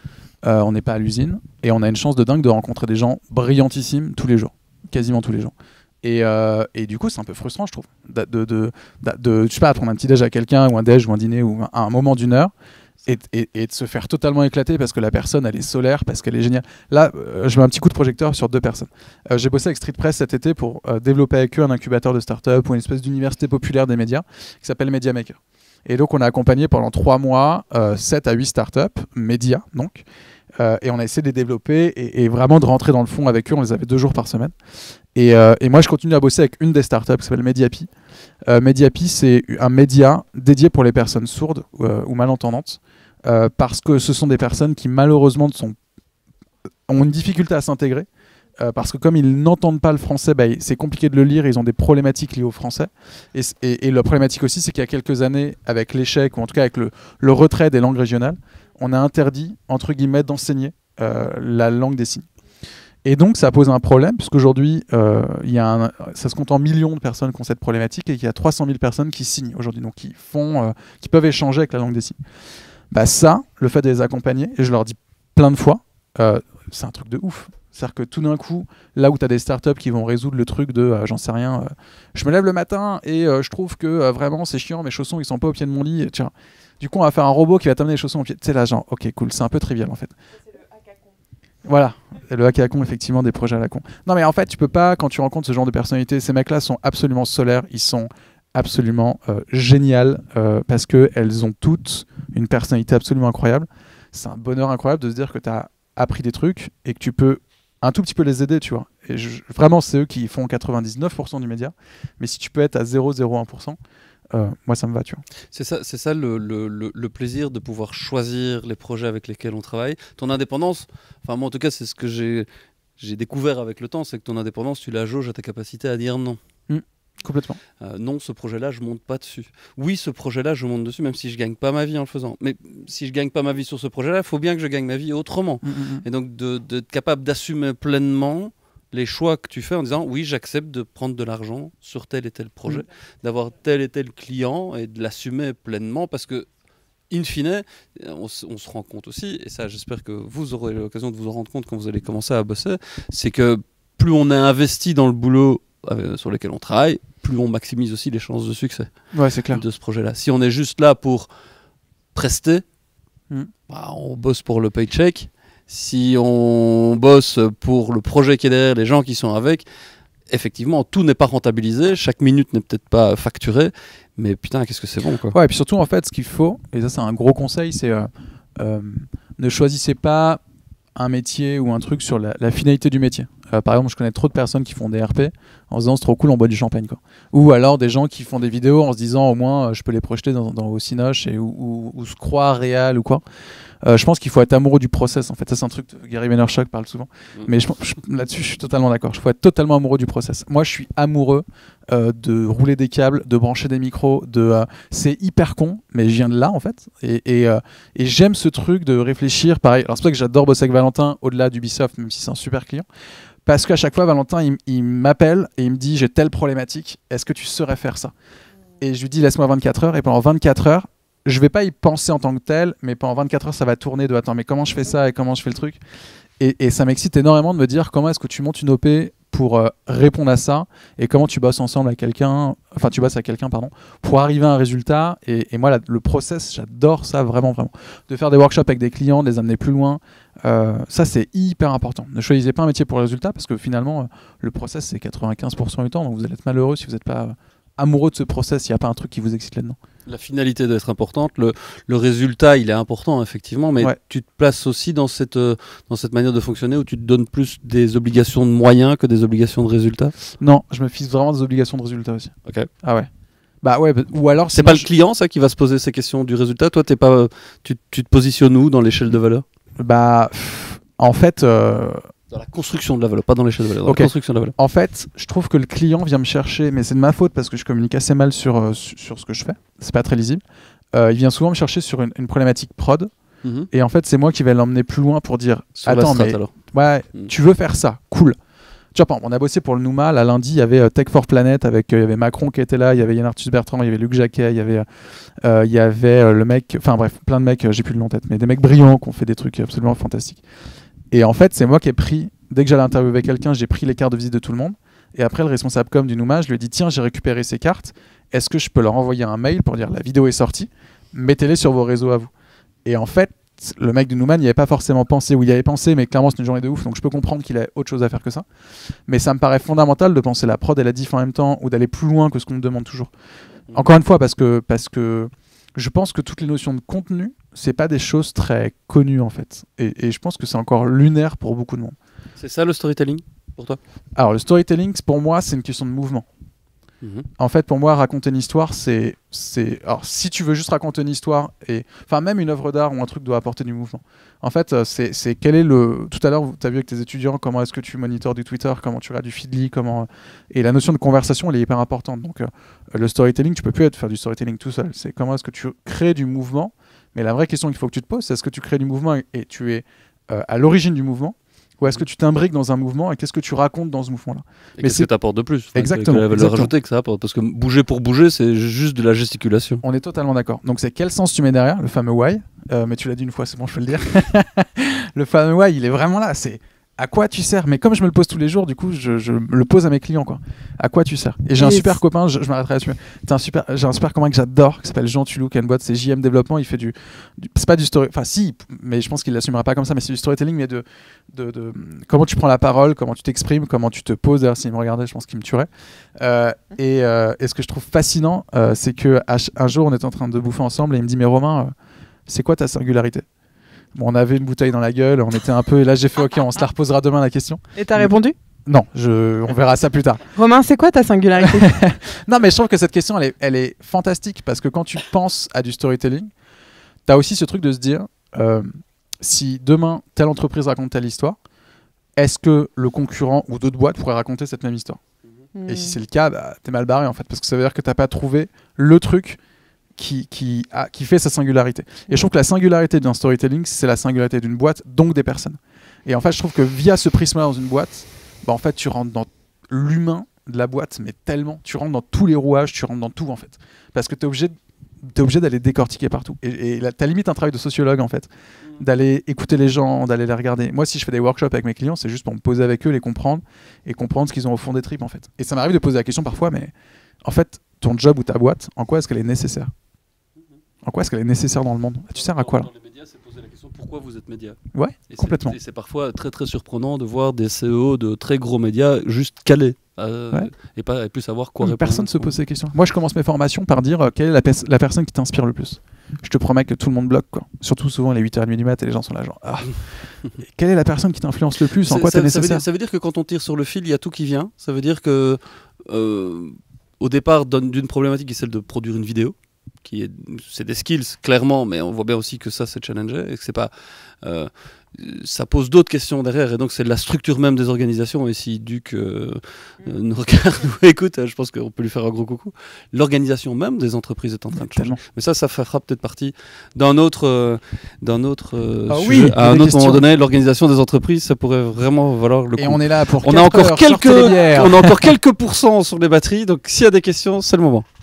euh, on n'est pas à l'usine, et on a une chance de dingue de rencontrer des gens brillantissimes tous les jours, quasiment tous les jours. Et, euh, et du coup, c'est un peu frustrant, je trouve, de, de, de, de, de je sais pas, prendre un petit déj à quelqu'un, ou un déj, ou un dîner, ou un, un moment d'une heure, et, et, et de se faire totalement éclater parce que la personne, elle est solaire, parce qu'elle est géniale. Là, euh, je mets un petit coup de projecteur sur deux personnes. Euh, j'ai bossé avec Street Press cet été pour euh, développer avec eux un incubateur de start-up ou une espèce d'université populaire des médias qui s'appelle Media Maker. Et donc, on a accompagné pendant trois mois euh, sept à huit startups, médias donc, euh, et on a essayé de les développer et, et vraiment de rentrer dans le fond avec eux. On les avait deux jours par semaine. Et, euh, et moi, je continue à bosser avec une des startups qui s'appelle Mediapi. Euh, Mediapi, c'est un média dédié pour les personnes sourdes euh, ou malentendantes, euh, parce que ce sont des personnes qui malheureusement sont, ont une difficulté à s'intégrer. Euh, parce que comme ils n'entendent pas le français, bah, c'est compliqué de le lire, et ils ont des problématiques liées au français. Et, et, et la problématique aussi, c'est qu'il y a quelques années, avec l'échec, ou en tout cas avec le, le retrait des langues régionales, on a interdit, entre guillemets, d'enseigner euh, la langue des signes. Et donc ça pose un problème, puisqu'aujourd'hui, euh, y a un, ça se compte en millions de personnes qui ont cette problématique, et qu'il y a trois cent mille personnes qui signent aujourd'hui, donc qui, font, euh, qui peuvent échanger avec la langue des signes. Bah ça, le fait de les accompagner, et je leur dis plein de fois, euh, c'est un truc de ouf. C'est-à-dire que tout d'un coup, là où tu as des startups qui vont résoudre le truc de, euh, j'en sais rien, euh, je me lève le matin et euh, je trouve que euh, vraiment c'est chiant, mes chaussons ils sont pas au pied de mon lit. Et, tiens, du coup, on va faire un robot qui va t'amener les chaussons au pied. Tu sais là, genre, ok, cool, c'est un peu trivial en fait. C'est le hackathon. Voilà, c'est le hackathon, effectivement, des projets à la con. Non, mais en fait, tu peux pas, quand tu rencontres ce genre de personnalités, ces mecs-là sont absolument solaires, ils sont absolument euh, géniales euh, parce qu'elles ont toutes une personnalité absolument incroyable. C'est un bonheur incroyable de se dire que tu as appris des trucs et que tu peux un tout petit peu les aider, tu vois. Et je, vraiment, c'est eux qui font quatre-vingt-dix-neuf pour cent du média. Mais si tu peux être à zéro virgule zéro un pour cent, euh, moi, ça me va, tu vois. C'est ça, c'est ça le, le, le, le plaisir de pouvoir choisir les projets avec lesquels on travaille. Ton indépendance, enfin moi en tout cas, c'est ce que j'ai, j'ai découvert avec le temps, c'est que ton indépendance, tu la jauges à ta capacité à dire non. Mmh. Complètement. Euh, non, ce projet-là, je monte pas dessus. Oui, ce projet-là, je monte dessus, même si je gagne pas ma vie en le faisant. Mais si je gagne pas ma vie sur ce projet-là, il faut bien que je gagne ma vie autrement. Mmh, mmh. Et donc, de, d'être capable d'assumer pleinement les choix que tu fais en disant oui, j'accepte de prendre de l'argent sur tel et tel projet, mmh. d'avoir tel et tel client et de l'assumer pleinement parce que, in fine, on, on se rend compte aussi, et ça, j'espère que vous aurez l'occasion de vous en rendre compte quand vous allez commencer à bosser, c'est que plus on est investi dans le boulot euh, sur lequel on travaille, plus on maximise aussi les chances de succès ouais, c'est clair. de ce projet-là. Si on est juste là pour prester, mmh. bah, on bosse pour le paycheck. Si on bosse pour le projet qui est derrière, les gens qui sont avec, effectivement, tout n'est pas rentabilisé, chaque minute n'est peut-être pas facturée, mais putain, qu'est-ce que c'est bon, quoi. Ouais, et puis surtout, en fait, ce qu'il faut, et ça c'est un gros conseil, c'est euh, euh, ne choisissez pas un métier ou un truc sur la, la finalité du métier. Euh, par exemple, je connais trop de personnes qui font des R P en se disant c'est trop cool, on boit du champagne, quoi. Ou alors des gens qui font des vidéos en se disant au moins euh, je peux les projeter dans, dans au Cinoche et ou, ou, ou se croire réel ou quoi. Euh, je pense qu'il faut être amoureux du process, en fait. Ça, c'est un truc que Gary Vaynerchuk parle souvent. Mmh. Mais je, je, là-dessus, je suis totalement d'accord. Il faut être totalement amoureux du process. Moi, je suis amoureux euh, de rouler des câbles, de brancher des micros. De, euh, c'est hyper con, mais je viens de là, en fait. Et, et, euh, et j'aime ce truc de réfléchir. Pareil. Alors, c'est pour ça que j'adore bosser avec Valentin, au-delà d'Ubisoft, même si c'est un super client. Parce qu'à chaque fois, Valentin, il, il m'appelle et il me dit j'ai telle problématique. Est-ce que tu saurais faire ça ? Et je lui dis laisse-moi vingt-quatre heures. Et pendant vingt-quatre heures, je vais pas y penser en tant que tel, mais pendant vingt-quatre heures, ça va tourner de attends, mais comment je fais ça et comment je fais le truc. Et, et ça m'excite énormément de me dire comment est-ce que tu montes une O P pour euh, répondre à ça et comment tu bosses ensemble avec quelqu'un, enfin tu bosses avec quelqu'un, pardon, pour arriver à un résultat. Et, et moi, la, le process, j'adore ça vraiment, vraiment. De faire des workshops avec des clients, de les amener plus loin, euh, ça c'est hyper important. Ne choisissez pas un métier pour le résultat parce que finalement, euh, le process c'est quatre-vingt-quinze pour cent du temps, donc vous allez être malheureux si vous n'êtes pas euh, amoureux de ce process, il n'y a pas un truc qui vous excite là-dedans. La finalité doit être importante, le, le résultat il est important effectivement, mais ouais. tu te places aussi dans cette, euh, dans cette manière de fonctionner où tu te donnes plus des obligations de moyens que des obligations de résultats. Non, je me fixe vraiment des obligations de résultats aussi. Ok. Ah ouais. Bah ouais, ou alors c'est pas je... le client ça qui va se poser ces questions du résultat. Toi t'es pas, tu, tu te positionnes où dans l'échelle de valeur? Bah pff, en fait. Euh... Dans la construction de la valeur, pas dans l'échelle de valeur, dans okay. la construction de la valeur. En fait, je trouve que le client vient me chercher, mais c'est de ma faute parce que je communique assez mal sur, euh, sur ce que je fais. C'est pas très lisible. Euh, il vient souvent me chercher sur une, une problématique prod. Mm-hmm. Et en fait, c'est moi qui vais l'emmener plus loin pour dire sur attends, la strat, mais alors. Ouais, mm. tu veux faire ça, cool. Tu vois, par exemple, on a bossé pour le Nouma. Là, lundi, il y avait euh, Tech for Planet avec, euh, il y avait Macron qui était là, il y avait Yann Arthus Bertrand, il y avait Luc Jacquet, il y avait, euh, il y avait euh, le mec, enfin bref, plein de mecs, euh, j'ai plus le nom en tête, mais des mecs brillants qui ont fait des trucs absolument fantastiques. Et en fait, c'est moi qui ai pris, dès que j'allais interviewer quelqu'un, j'ai pris les cartes de visite de tout le monde. Et après, le responsable com du Nouma, je lui ai dit, tiens, j'ai récupéré ces cartes. Est-ce que je peux leur envoyer un mail pour dire la vidéo est sortie, mettez-les sur vos réseaux à vous. Et en fait, le mec du Nouman n'y avait pas forcément pensé, ou il y avait pensé, mais clairement c'est une journée de ouf, donc je peux comprendre qu'il a autre chose à faire que ça. Mais ça me paraît fondamental de penser la prod et la diff en même temps, ou d'aller plus loin que ce qu'on me demande toujours. Mmh. Encore une fois, parce que, parce que je pense que toutes les notions de contenu, c'est pas des choses très connues en fait. Et, et je pense que c'est encore lunaire pour beaucoup de monde. C'est ça le storytelling pour toi? Alors le storytelling, pour moi, c'est une question de mouvement. Mmh. En fait, pour moi, raconter une histoire, c'est, c'est... Alors, si tu veux juste raconter une histoire, et... enfin, même une œuvre d'art ou un truc doit apporter du mouvement. En fait, c'est, c'est quel est le... Tout à l'heure, tu as vu avec tes étudiants, comment est-ce que tu monitores du Twitter, comment tu regardes du Feedly, comment... Et la notion de conversation, elle est hyper importante. Donc, euh, le storytelling, tu peux plus être, faire du storytelling tout seul. C'est comment est-ce que tu crées du mouvement. Mais la vraie question qu'il faut que tu te poses, c'est est-ce que tu crées du mouvement et, et tu es euh, à l'origine du mouvement, ou est-ce que tu t'imbriques dans un mouvement et qu'est-ce que tu racontes dans ce mouvement-là? Et qu'est-ce que tu apportes de plus? Enfin, exactement. Quelle est la valeur ajoutée que ça apporte? Parce que bouger pour bouger, c'est juste de la gesticulation. On est totalement d'accord. Donc c'est quel sens tu mets derrière, le fameux why. Euh, mais tu l'as dit une fois, c'est bon, je peux le dire. Le fameux why, il est vraiment là. C'est à quoi tu sers? Mais comme je me le pose tous les jours, du coup, je, je le pose à mes clients, quoi. À quoi tu sers? Et j'ai yes. un super copain, je, je m'arrêterai là-dessus. Un super, j'ai un super copain que j'adore, qui s'appelle Jean Tulou, qui a une boîte, c'est J M Développement. Il fait du, du c'est pas du story, enfin si, mais je pense qu'il l'assumera pas comme ça. Mais c'est du storytelling, mais de, de, de comment tu prends la parole, comment tu t'exprimes, comment tu te poses. D'ailleurs, s'il me regardait, je pense qu'il me tuerait. Euh, et, euh, et ce que je trouve fascinant, euh, c'est que un jour, on était en train de bouffer ensemble et il me dit, mais Romain, euh, c'est quoi ta singularité? Bon, on avait une bouteille dans la gueule, on était un peu... Et là, j'ai fait, OK, on se la reposera demain, la question. Et t'as répondu? Non, je... on verra ça plus tard. Romain, c'est quoi ta singularité? Non, mais je trouve que cette question, elle est, elle est fantastique, parce que quand tu penses à du storytelling, t'as aussi ce truc de se dire, euh, si demain, telle entreprise raconte telle histoire, est-ce que le concurrent ou d'autres boîtes pourraient raconter cette même histoire? Mmh. Et si c'est le cas, bah, t'es mal barré, en fait, parce que ça veut dire que t'as pas trouvé le truc Qui, qui, a, qui fait sa singularité. Et je trouve que la singularité d'un storytelling, c'est la singularité d'une boîte, donc des personnes. Et en fait, je trouve que via ce prisme-là dans une boîte, bah, en fait, tu rentres dans l'humain de la boîte, mais tellement. Tu rentres dans tous les rouages, tu rentres dans tout, en fait. Parce que tu es obligé, t'es obligé d'aller décortiquer partout. Et, et là, tu as limite un travail de sociologue, en fait. D'aller écouter les gens, d'aller les regarder. Moi, si je fais des workshops avec mes clients, c'est juste pour me poser avec eux, les comprendre, et comprendre ce qu'ils ont au fond des tripes, en fait. Et ça m'arrive de poser la question parfois, mais en fait, ton job ou ta boîte, en quoi est-ce qu'elle est nécessaire? En quoi est-ce qu'elle est nécessaire dans le monde? Tu sers à quoi là? Dans les médias, c'est poser la question pourquoi vous êtes média. Ouais, et complètement. C'est, et c'est parfois très très surprenant de voir des C E O de très gros médias juste calés euh, ouais. et pas et plus savoir quoi Mais répondre. Personne ne se pose ces questions. Moi, je commence mes formations par dire euh, quelle est la, pe- la personne qui t'inspire le plus. Je te promets que tout le monde bloque, quoi. Surtout souvent les huit heures trente du mat et les gens sont là genre ah. Quelle est la personne qui t'influence le plus? En quoi t'es nécessaire? Ça veut, dire, ça veut dire que quand on tire sur le fil, il y a tout qui vient. Ça veut dire que euh, au départ d'une problématique qui est celle de produire une vidéo. Qui est, c'est des skills clairement, mais on voit bien aussi que ça c'est challenger et que c'est pas, euh, ça pose d'autres questions derrière et donc c'est de la structure même des organisations. Et si Duc euh, euh, nous regarde ou écoute, je pense qu'on peut lui faire un gros coucou. L'organisation même des entreprises est en train de changer. Mais ça, ça fera peut-être partie d'un autre, euh, d'un autre euh, ah sujet. Oui, à un autre questions. moment donné, l'organisation des entreprises, ça pourrait vraiment valoir le coup. Et on est là pour. On a encore quelques, on a encore quelques pourcents sur les batteries, donc s'il y a des questions, c'est le moment.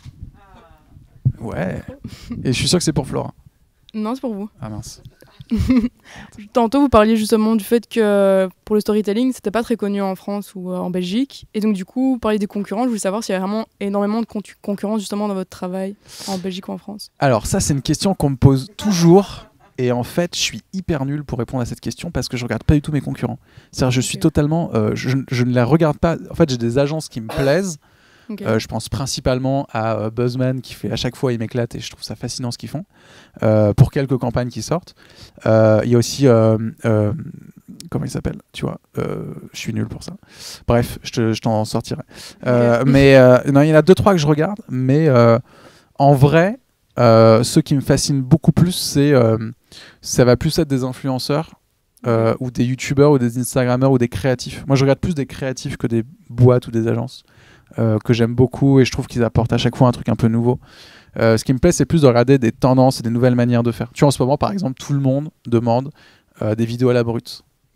Ouais. Et je suis sûr que c'est pour Flora. Non, c'est pour vous. Ah mince. Tantôt, vous parliez justement du fait que pour le storytelling, c'était pas très connu en France ou en Belgique. Et donc, du coup, vous parliez des concurrents. Je voulais savoir s'il y avait vraiment énormément de con- concurrence justement dans votre travail en Belgique ou en France. Alors, ça, c'est une question qu'on me pose toujours. Et en fait, je suis hyper nul pour répondre à cette question parce que je regarde pas du tout mes concurrents. C'est-à-dire, je suis okay. totalement. Euh, je, je ne la regarde pas. En fait, j'ai des agences qui me plaisent. Okay. Euh, je pense principalement à euh, Buzzman qui fait à chaque fois il m'éclate et je trouve ça fascinant ce qu'ils font euh, pour quelques campagnes qui sortent. Euh, il y a aussi euh, euh, comment il s'appelle, tu vois, euh, je suis nul pour ça. Bref, je, te, je t'en sortirai. Euh, okay. Mais euh, non, il y en a deux trois que je regarde, mais euh, en vrai, euh, ceux qui me fascinent beaucoup plus, c'est euh, ça va plus être des influenceurs. Euh, ou des youtubeurs ou des instagrammeurs ou des créatifs. Moi je regarde plus des créatifs que des boîtes ou des agences. Euh, que j'aime beaucoup et je trouve qu'ils apportent à chaque fois un truc un peu nouveau. Euh, ce qui me plaît, c'est plus de regarder des tendances et des nouvelles manières de faire. Tu vois, en ce moment, par exemple, tout le monde demande euh, des vidéos à la brute.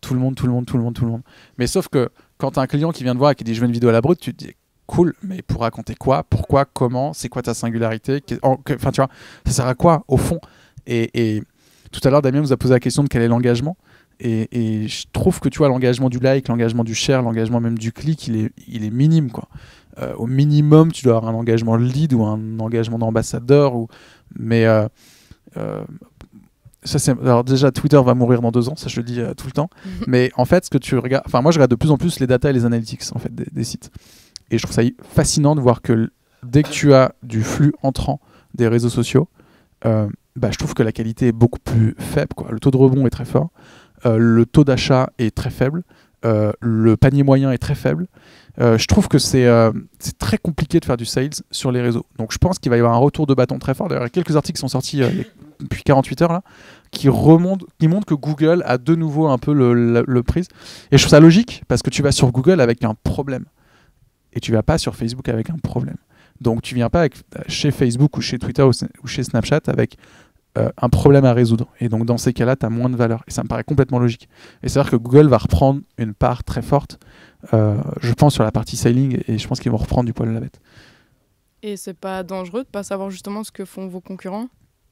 tout le monde, tout le monde, tout le monde, tout le monde. Mais sauf que quand tu as un client qui vient te voir et qui dit je veux une vidéo à la brute, tu te dis cool, mais pour raconter quoi, pourquoi, comment, c'est quoi ta singularité, enfin tu vois, ça sert à quoi au fond. Et, et tout à l'heure, Damien vous a posé la question de quel est l'engagement. Et, et je trouve que tu vois l'engagement du like, l'engagement du share, l'engagement même du clic, il est, il est minime quoi. Euh, au minimum, tu dois avoir un engagement lead ou un engagement d'ambassadeur, ou... mais euh, euh, ça c'est alors déjà Twitter va mourir dans deux ans, ça je le dis euh, tout le temps. Mais en fait, ce que tu regardes, enfin moi je regarde de plus en plus les data et les analytics en fait des, des sites, et je trouve ça fascinant de voir que dès que tu as du flux entrant des réseaux sociaux, euh, bah, je trouve que la qualité est beaucoup plus faible quoi. Le taux de rebond est très fort. Euh, le taux d'achat est très faible, euh, le panier moyen est très faible. Euh, je trouve que c'est euh, c'est très compliqué de faire du sales sur les réseaux. Donc je pense qu'il va y avoir un retour de bâton très fort. D'ailleurs, il y a quelques articles qui sont sortis euh, depuis quarante-huit heures là, qui, remontent, qui montrent que Google a de nouveau un peu le, le, le prise. Et je trouve ça logique parce que tu vas sur Google avec un problème et tu vas pas sur Facebook avec un problème. Donc tu viens pas avec, chez Facebook ou chez Twitter ou, ou chez Snapchat avec Euh, un problème à résoudre. Et donc dans ces cas-là, tu as moins de valeur. Et ça me paraît complètement logique. Et c'est-à-dire que Google va reprendre une part très forte, euh, je pense, sur la partie sailing, et je pense qu'ils vont reprendre du poil de la bête. Et c'est pas dangereux de pas savoir justement ce que font vos concurrents?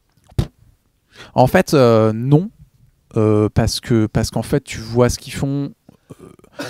En fait, euh, non. Euh, parce que parce qu'en fait, tu vois ce qu'ils font. Euh,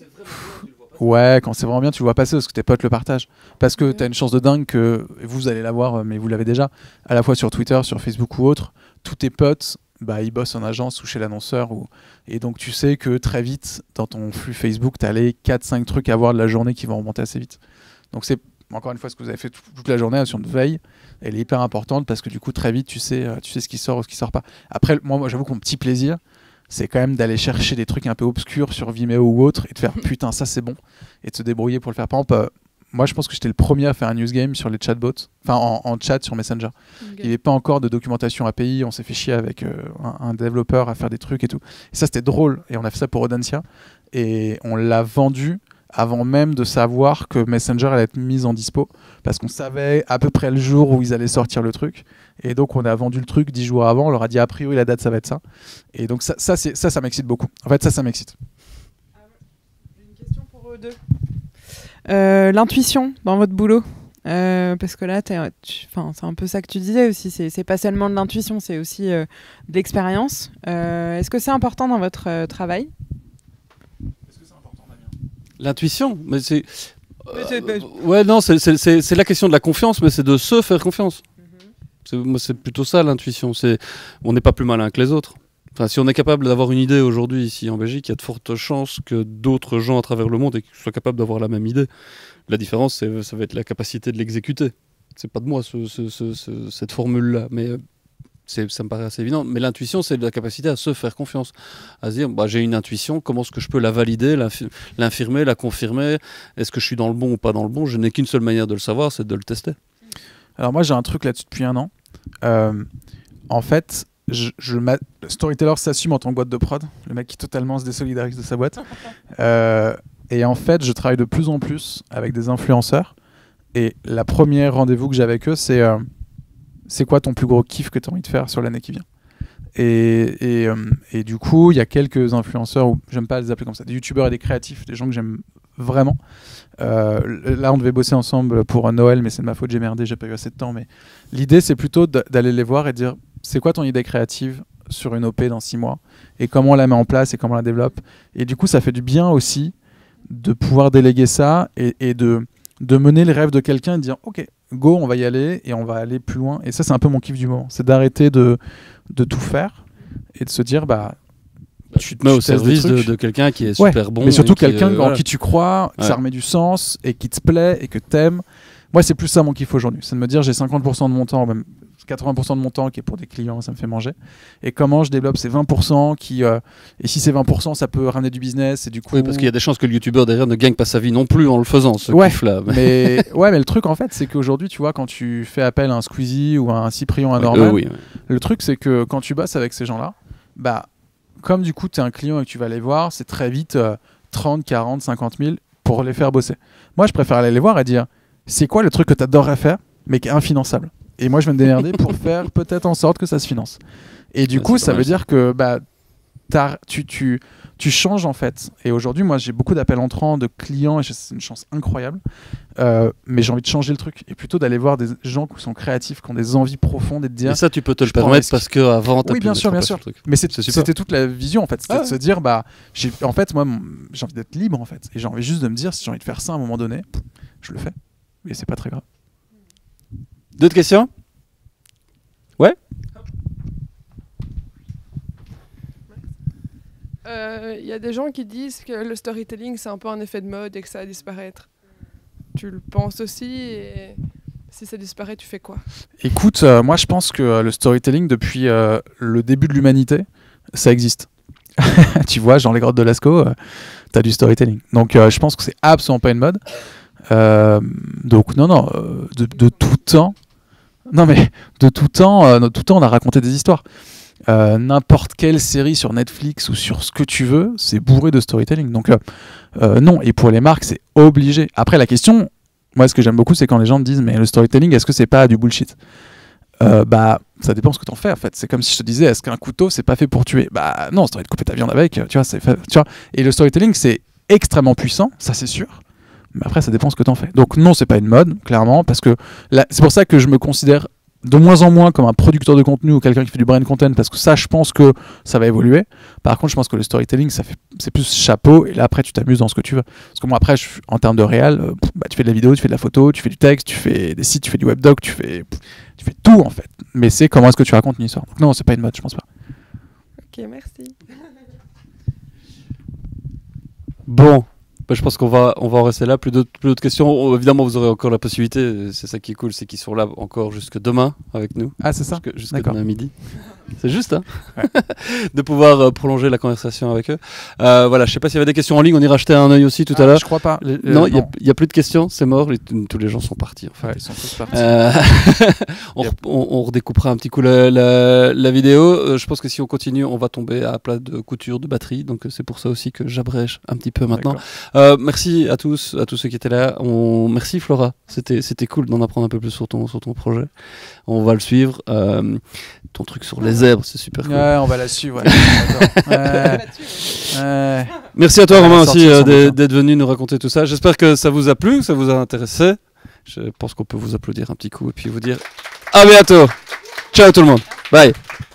Ouais, quand c'est vraiment bien, tu le vois passer parce que tes potes le partagent. Parce que tu as une chance de dingue que vous allez l'avoir, mais vous l'avez déjà, à la fois sur Twitter, sur Facebook ou autre. Tous tes potes, bah, ils bossent en agence ou chez l'annonceur. Ou... Et donc tu sais que très vite, dans ton flux Facebook, tu as les quatre cinq trucs à voir de la journée qui vont remonter assez vite. Donc c'est encore une fois ce que vous avez fait toute la journée, la notion de veille, elle est hyper importante parce que du coup, très vite, tu sais, tu sais ce qui sort ou ce qui sort pas. Après, moi, moi j'avoue que mon petit plaisir, c'est quand même d'aller chercher des trucs un peu obscurs sur Vimeo ou autre et de faire putain ça c'est bon et de se débrouiller pour le faire. Par exemple, euh, moi je pense que j'étais le premier à faire un news game sur les chatbots, enfin en, en chat sur Messenger. Okay. Il n'y avait pas encore de documentation A P I, on s'est fait chier avec euh, un, un développeur à faire des trucs et tout. Et ça c'était drôle et on a fait ça pour Audencia et on l'a vendu avant même de savoir que Messenger allait être mise en dispo parce qu'on savait à peu près le jour où ils allaient sortir le truc. Et donc on a vendu le truc dix jours avant, on leur a dit a priori la date ça va être ça. Et donc ça, ça, c'est, ça, ça m'excite beaucoup. En fait ça, ça m'excite. J'ai une question pour eux deux. Euh, l'intuition dans votre boulot, euh, parce que là tu, c'est un peu ça que tu disais aussi, c'est, c'est pas seulement de l'intuition, c'est aussi euh, de l'expérience. Euh, est-ce que c'est important dans votre euh, travail? Est-ce que c'est important, Damien? L'intuition, mais c'est... Euh, ouais non, c'est, c'est, c'est, c'est la question de la confiance, mais c'est de se faire confiance. C'est, moi, c'est plutôt ça l'intuition. C'est, on n'est pas plus malin que les autres. Enfin, si on est capable d'avoir une idée aujourd'hui ici en Belgique, il y a de fortes chances que d'autres gens à travers le monde soient capables d'avoir la même idée. La différence, c'est, ça va être la capacité de l'exécuter. C'est pas de moi ce, ce, ce, ce, cette formule-là, mais c'est, ça me paraît assez évident. Mais l'intuition, c'est la capacité à se faire confiance, à se dire, bah, j'ai une intuition, comment est-ce que je peux la valider, l'infirmer, la confirmer? Est-ce que je suis dans le bon ou pas dans le bon? Je n'ai qu'une seule manière de le savoir, c'est de le tester. Alors moi j'ai un truc là-dessus depuis un an. Euh, en fait, je, je Storyteller s'assume en tant que boîte de prod, le mec qui totalement se désolidarise de sa boîte. Euh, et en fait, je travaille de plus en plus avec des influenceurs. Et la première rendez-vous que j'ai avec eux, c'est euh, c'est quoi ton plus gros kiff que tu as envie de faire sur l'année qui vient? Et, et, euh, et du coup, il y a quelques influenceurs, ou j'aime pas les appeler comme ça, des youtubeurs et des créatifs, des gens que j'aime vraiment. Euh, là on devait bosser ensemble pour Noël, mais c'est de ma faute, j'ai merdé, j'ai pas eu assez de temps, mais l'idée c'est plutôt d'aller les voir et de dire c'est quoi ton idée créative sur une O P dans six mois et comment on la met en place et comment on la développe. Et du coup ça fait du bien aussi de pouvoir déléguer ça et, et de, de mener les rêves de quelqu'un et de dire ok go on va y aller et on va aller plus loin. Et ça c'est un peu mon kiff du moment, c'est d'arrêter de, de tout faire et de se dire bah tu te mets au service de, de quelqu'un qui est super ouais, bon. Mais surtout qui, quelqu'un euh, en voilà. qui tu crois, que ouais. ça remet du sens et qui te plaît et que t'aimes. Moi, c'est plus ça mon kiff aujourd'hui. C'est de me dire j'ai cinquante pour cent de mon temps, même quatre-vingts pour cent de mon temps qui est pour des clients, ça me fait manger. Et comment je développe ces vingt pour cent qui. Euh, et si ces vingt pour cent, ça peut ramener du business et du coup. Oui, parce qu'il y a des chances que le youtubeur derrière ne gagne pas sa vie non plus en le faisant, ce ouais, kiff-là. Mais... mais, ouais, mais le truc en fait, c'est qu'aujourd'hui, tu vois, quand tu fais appel à un Squeezie ou à un Cyprien, un Norman, euh, oui, oui. le truc, c'est que quand tu bosses avec ces gens-là, bah. Comme du coup tu es un client et que tu vas les voir, c'est très vite euh, trente, quarante, cinquante mille pour les faire bosser. Moi je préfère aller les voir et dire c'est quoi le truc que tu adorerais faire mais qui est infinançable. Et moi je vais me démerder pour faire peut-être en sorte que ça se finance. Et du ouais, coup ça veut dire que bah, t'as- tu, tu, tu changes en fait. Et aujourd'hui, moi, j'ai beaucoup d'appels entrants, de clients, et c'est une chance incroyable. Euh, mais j'ai envie de changer le truc et plutôt d'aller voir des gens qui sont créatifs, qui ont des envies profondes et de dire. Et ça, tu peux te le je prends un permettre risque. parce qu'avant, tu as Oui, bien sûr, bien sûr. Mais c'est- C'est super. c'était toute la vision en fait, c'était Ah de ouais. se dire bah, j'ai, en fait, moi, mon- j'ai envie d'être libre en fait, et j'ai envie juste de me dire si j'ai envie de faire ça à un moment donné, je le fais. Et c'est pas très grave. D'autres questions? Ouais. Il euh, y a des gens qui disent que le storytelling, c'est un peu un effet de mode et que ça va disparaître. Tu le penses aussi et si ça disparaît, tu fais quoi? Écoute, euh, moi je pense que euh, le storytelling, depuis euh, le début de l'humanité, ça existe. Tu vois, genre les grottes de Lascaux, euh, t'as du storytelling. Donc euh, je pense que c'est absolument pas une mode. Euh, donc non, non, euh, de, de tout temps, non mais de tout temps, euh, de tout temps, on a raconté des histoires. Euh, n'importe quelle série sur Netflix ou sur ce que tu veux, c'est bourré de storytelling. Donc euh, euh, non, et pour les marques, c'est obligé. Après, la question, moi, ce que j'aime beaucoup, c'est quand les gens me disent, mais le storytelling, est-ce que c'est pas du bullshit? euh, Bah, ça dépend ce que t'en fais, en fait. C'est comme si je te disais, est-ce qu'un couteau, c'est pas fait pour tuer? Bah non, c'est envie de couper ta viande avec, tu vois, c'est fait, tu vois. Et le storytelling, c'est extrêmement puissant, ça c'est sûr. Mais après, ça dépend ce que t'en fais. Donc non, c'est pas une mode, clairement, parce que là, c'est pour ça que je me considère de moins en moins comme un producteur de contenu ou quelqu'un qui fait du brand content, parce que ça, je pense que ça va évoluer. Par contre, je pense que le storytelling, ça fait, c'est plus chapeau, et là, après, tu t'amuses dans ce que tu veux. Parce que moi, après, je, en termes de réel, euh, bah, tu fais de la vidéo, tu fais de la photo, tu fais du texte, tu fais des sites, tu fais du webdoc, tu fais, tu fais tout, en fait. Mais c'est comment est-ce que tu racontes une histoire. Donc non, c'est pas une mode, je pense pas. Ok, merci. Bon. Bah, je pense qu'on va, on va en rester là. Plus d'autres, plus d'autres questions. Oh, évidemment, vous aurez encore la possibilité. C'est ça qui est cool, c'est qu'ils sont là encore jusque demain avec nous. Ah, c'est ça. Jusque, jusque D'accord. demain midi. C'est juste, hein, Ouais. de pouvoir euh, prolonger la conversation avec eux. Euh, voilà, je sais pas s'il y avait des questions en ligne. On ira jeter un œil aussi tout Ah, à l'heure. Je crois pas. Les- Euh, non, il y, y a plus de questions. C'est mort. Les- tous les gens sont partis. En fait. Ouais, ils sont tous partis. Euh, on, Yep. on- on redécoupera un petit coup la, la- la vidéo. Euh, je pense que si on continue, on va tomber à plat de couture de batterie. Donc euh, c'est pour ça aussi que j'abrège un petit peu maintenant. D'accord. Euh, merci à tous, à tous ceux qui étaient là. On... Merci Flora. C'était, c'était cool d'en apprendre un peu plus sur ton, sur ton projet. On va le suivre. Euh, ton truc sur les zèbres, c'est super cool. Ouais, on va la suivre. Ouais. Ouais. Ouais. Merci à toi On va Romain la sortir aussi euh, sans d'être, doute, hein. d'être venu nous raconter tout ça. J'espère que ça vous a plu, que ça vous a intéressé. Je pense qu'on peut vous applaudir un petit coup et puis vous dire à bientôt. Ciao tout le monde. Bye.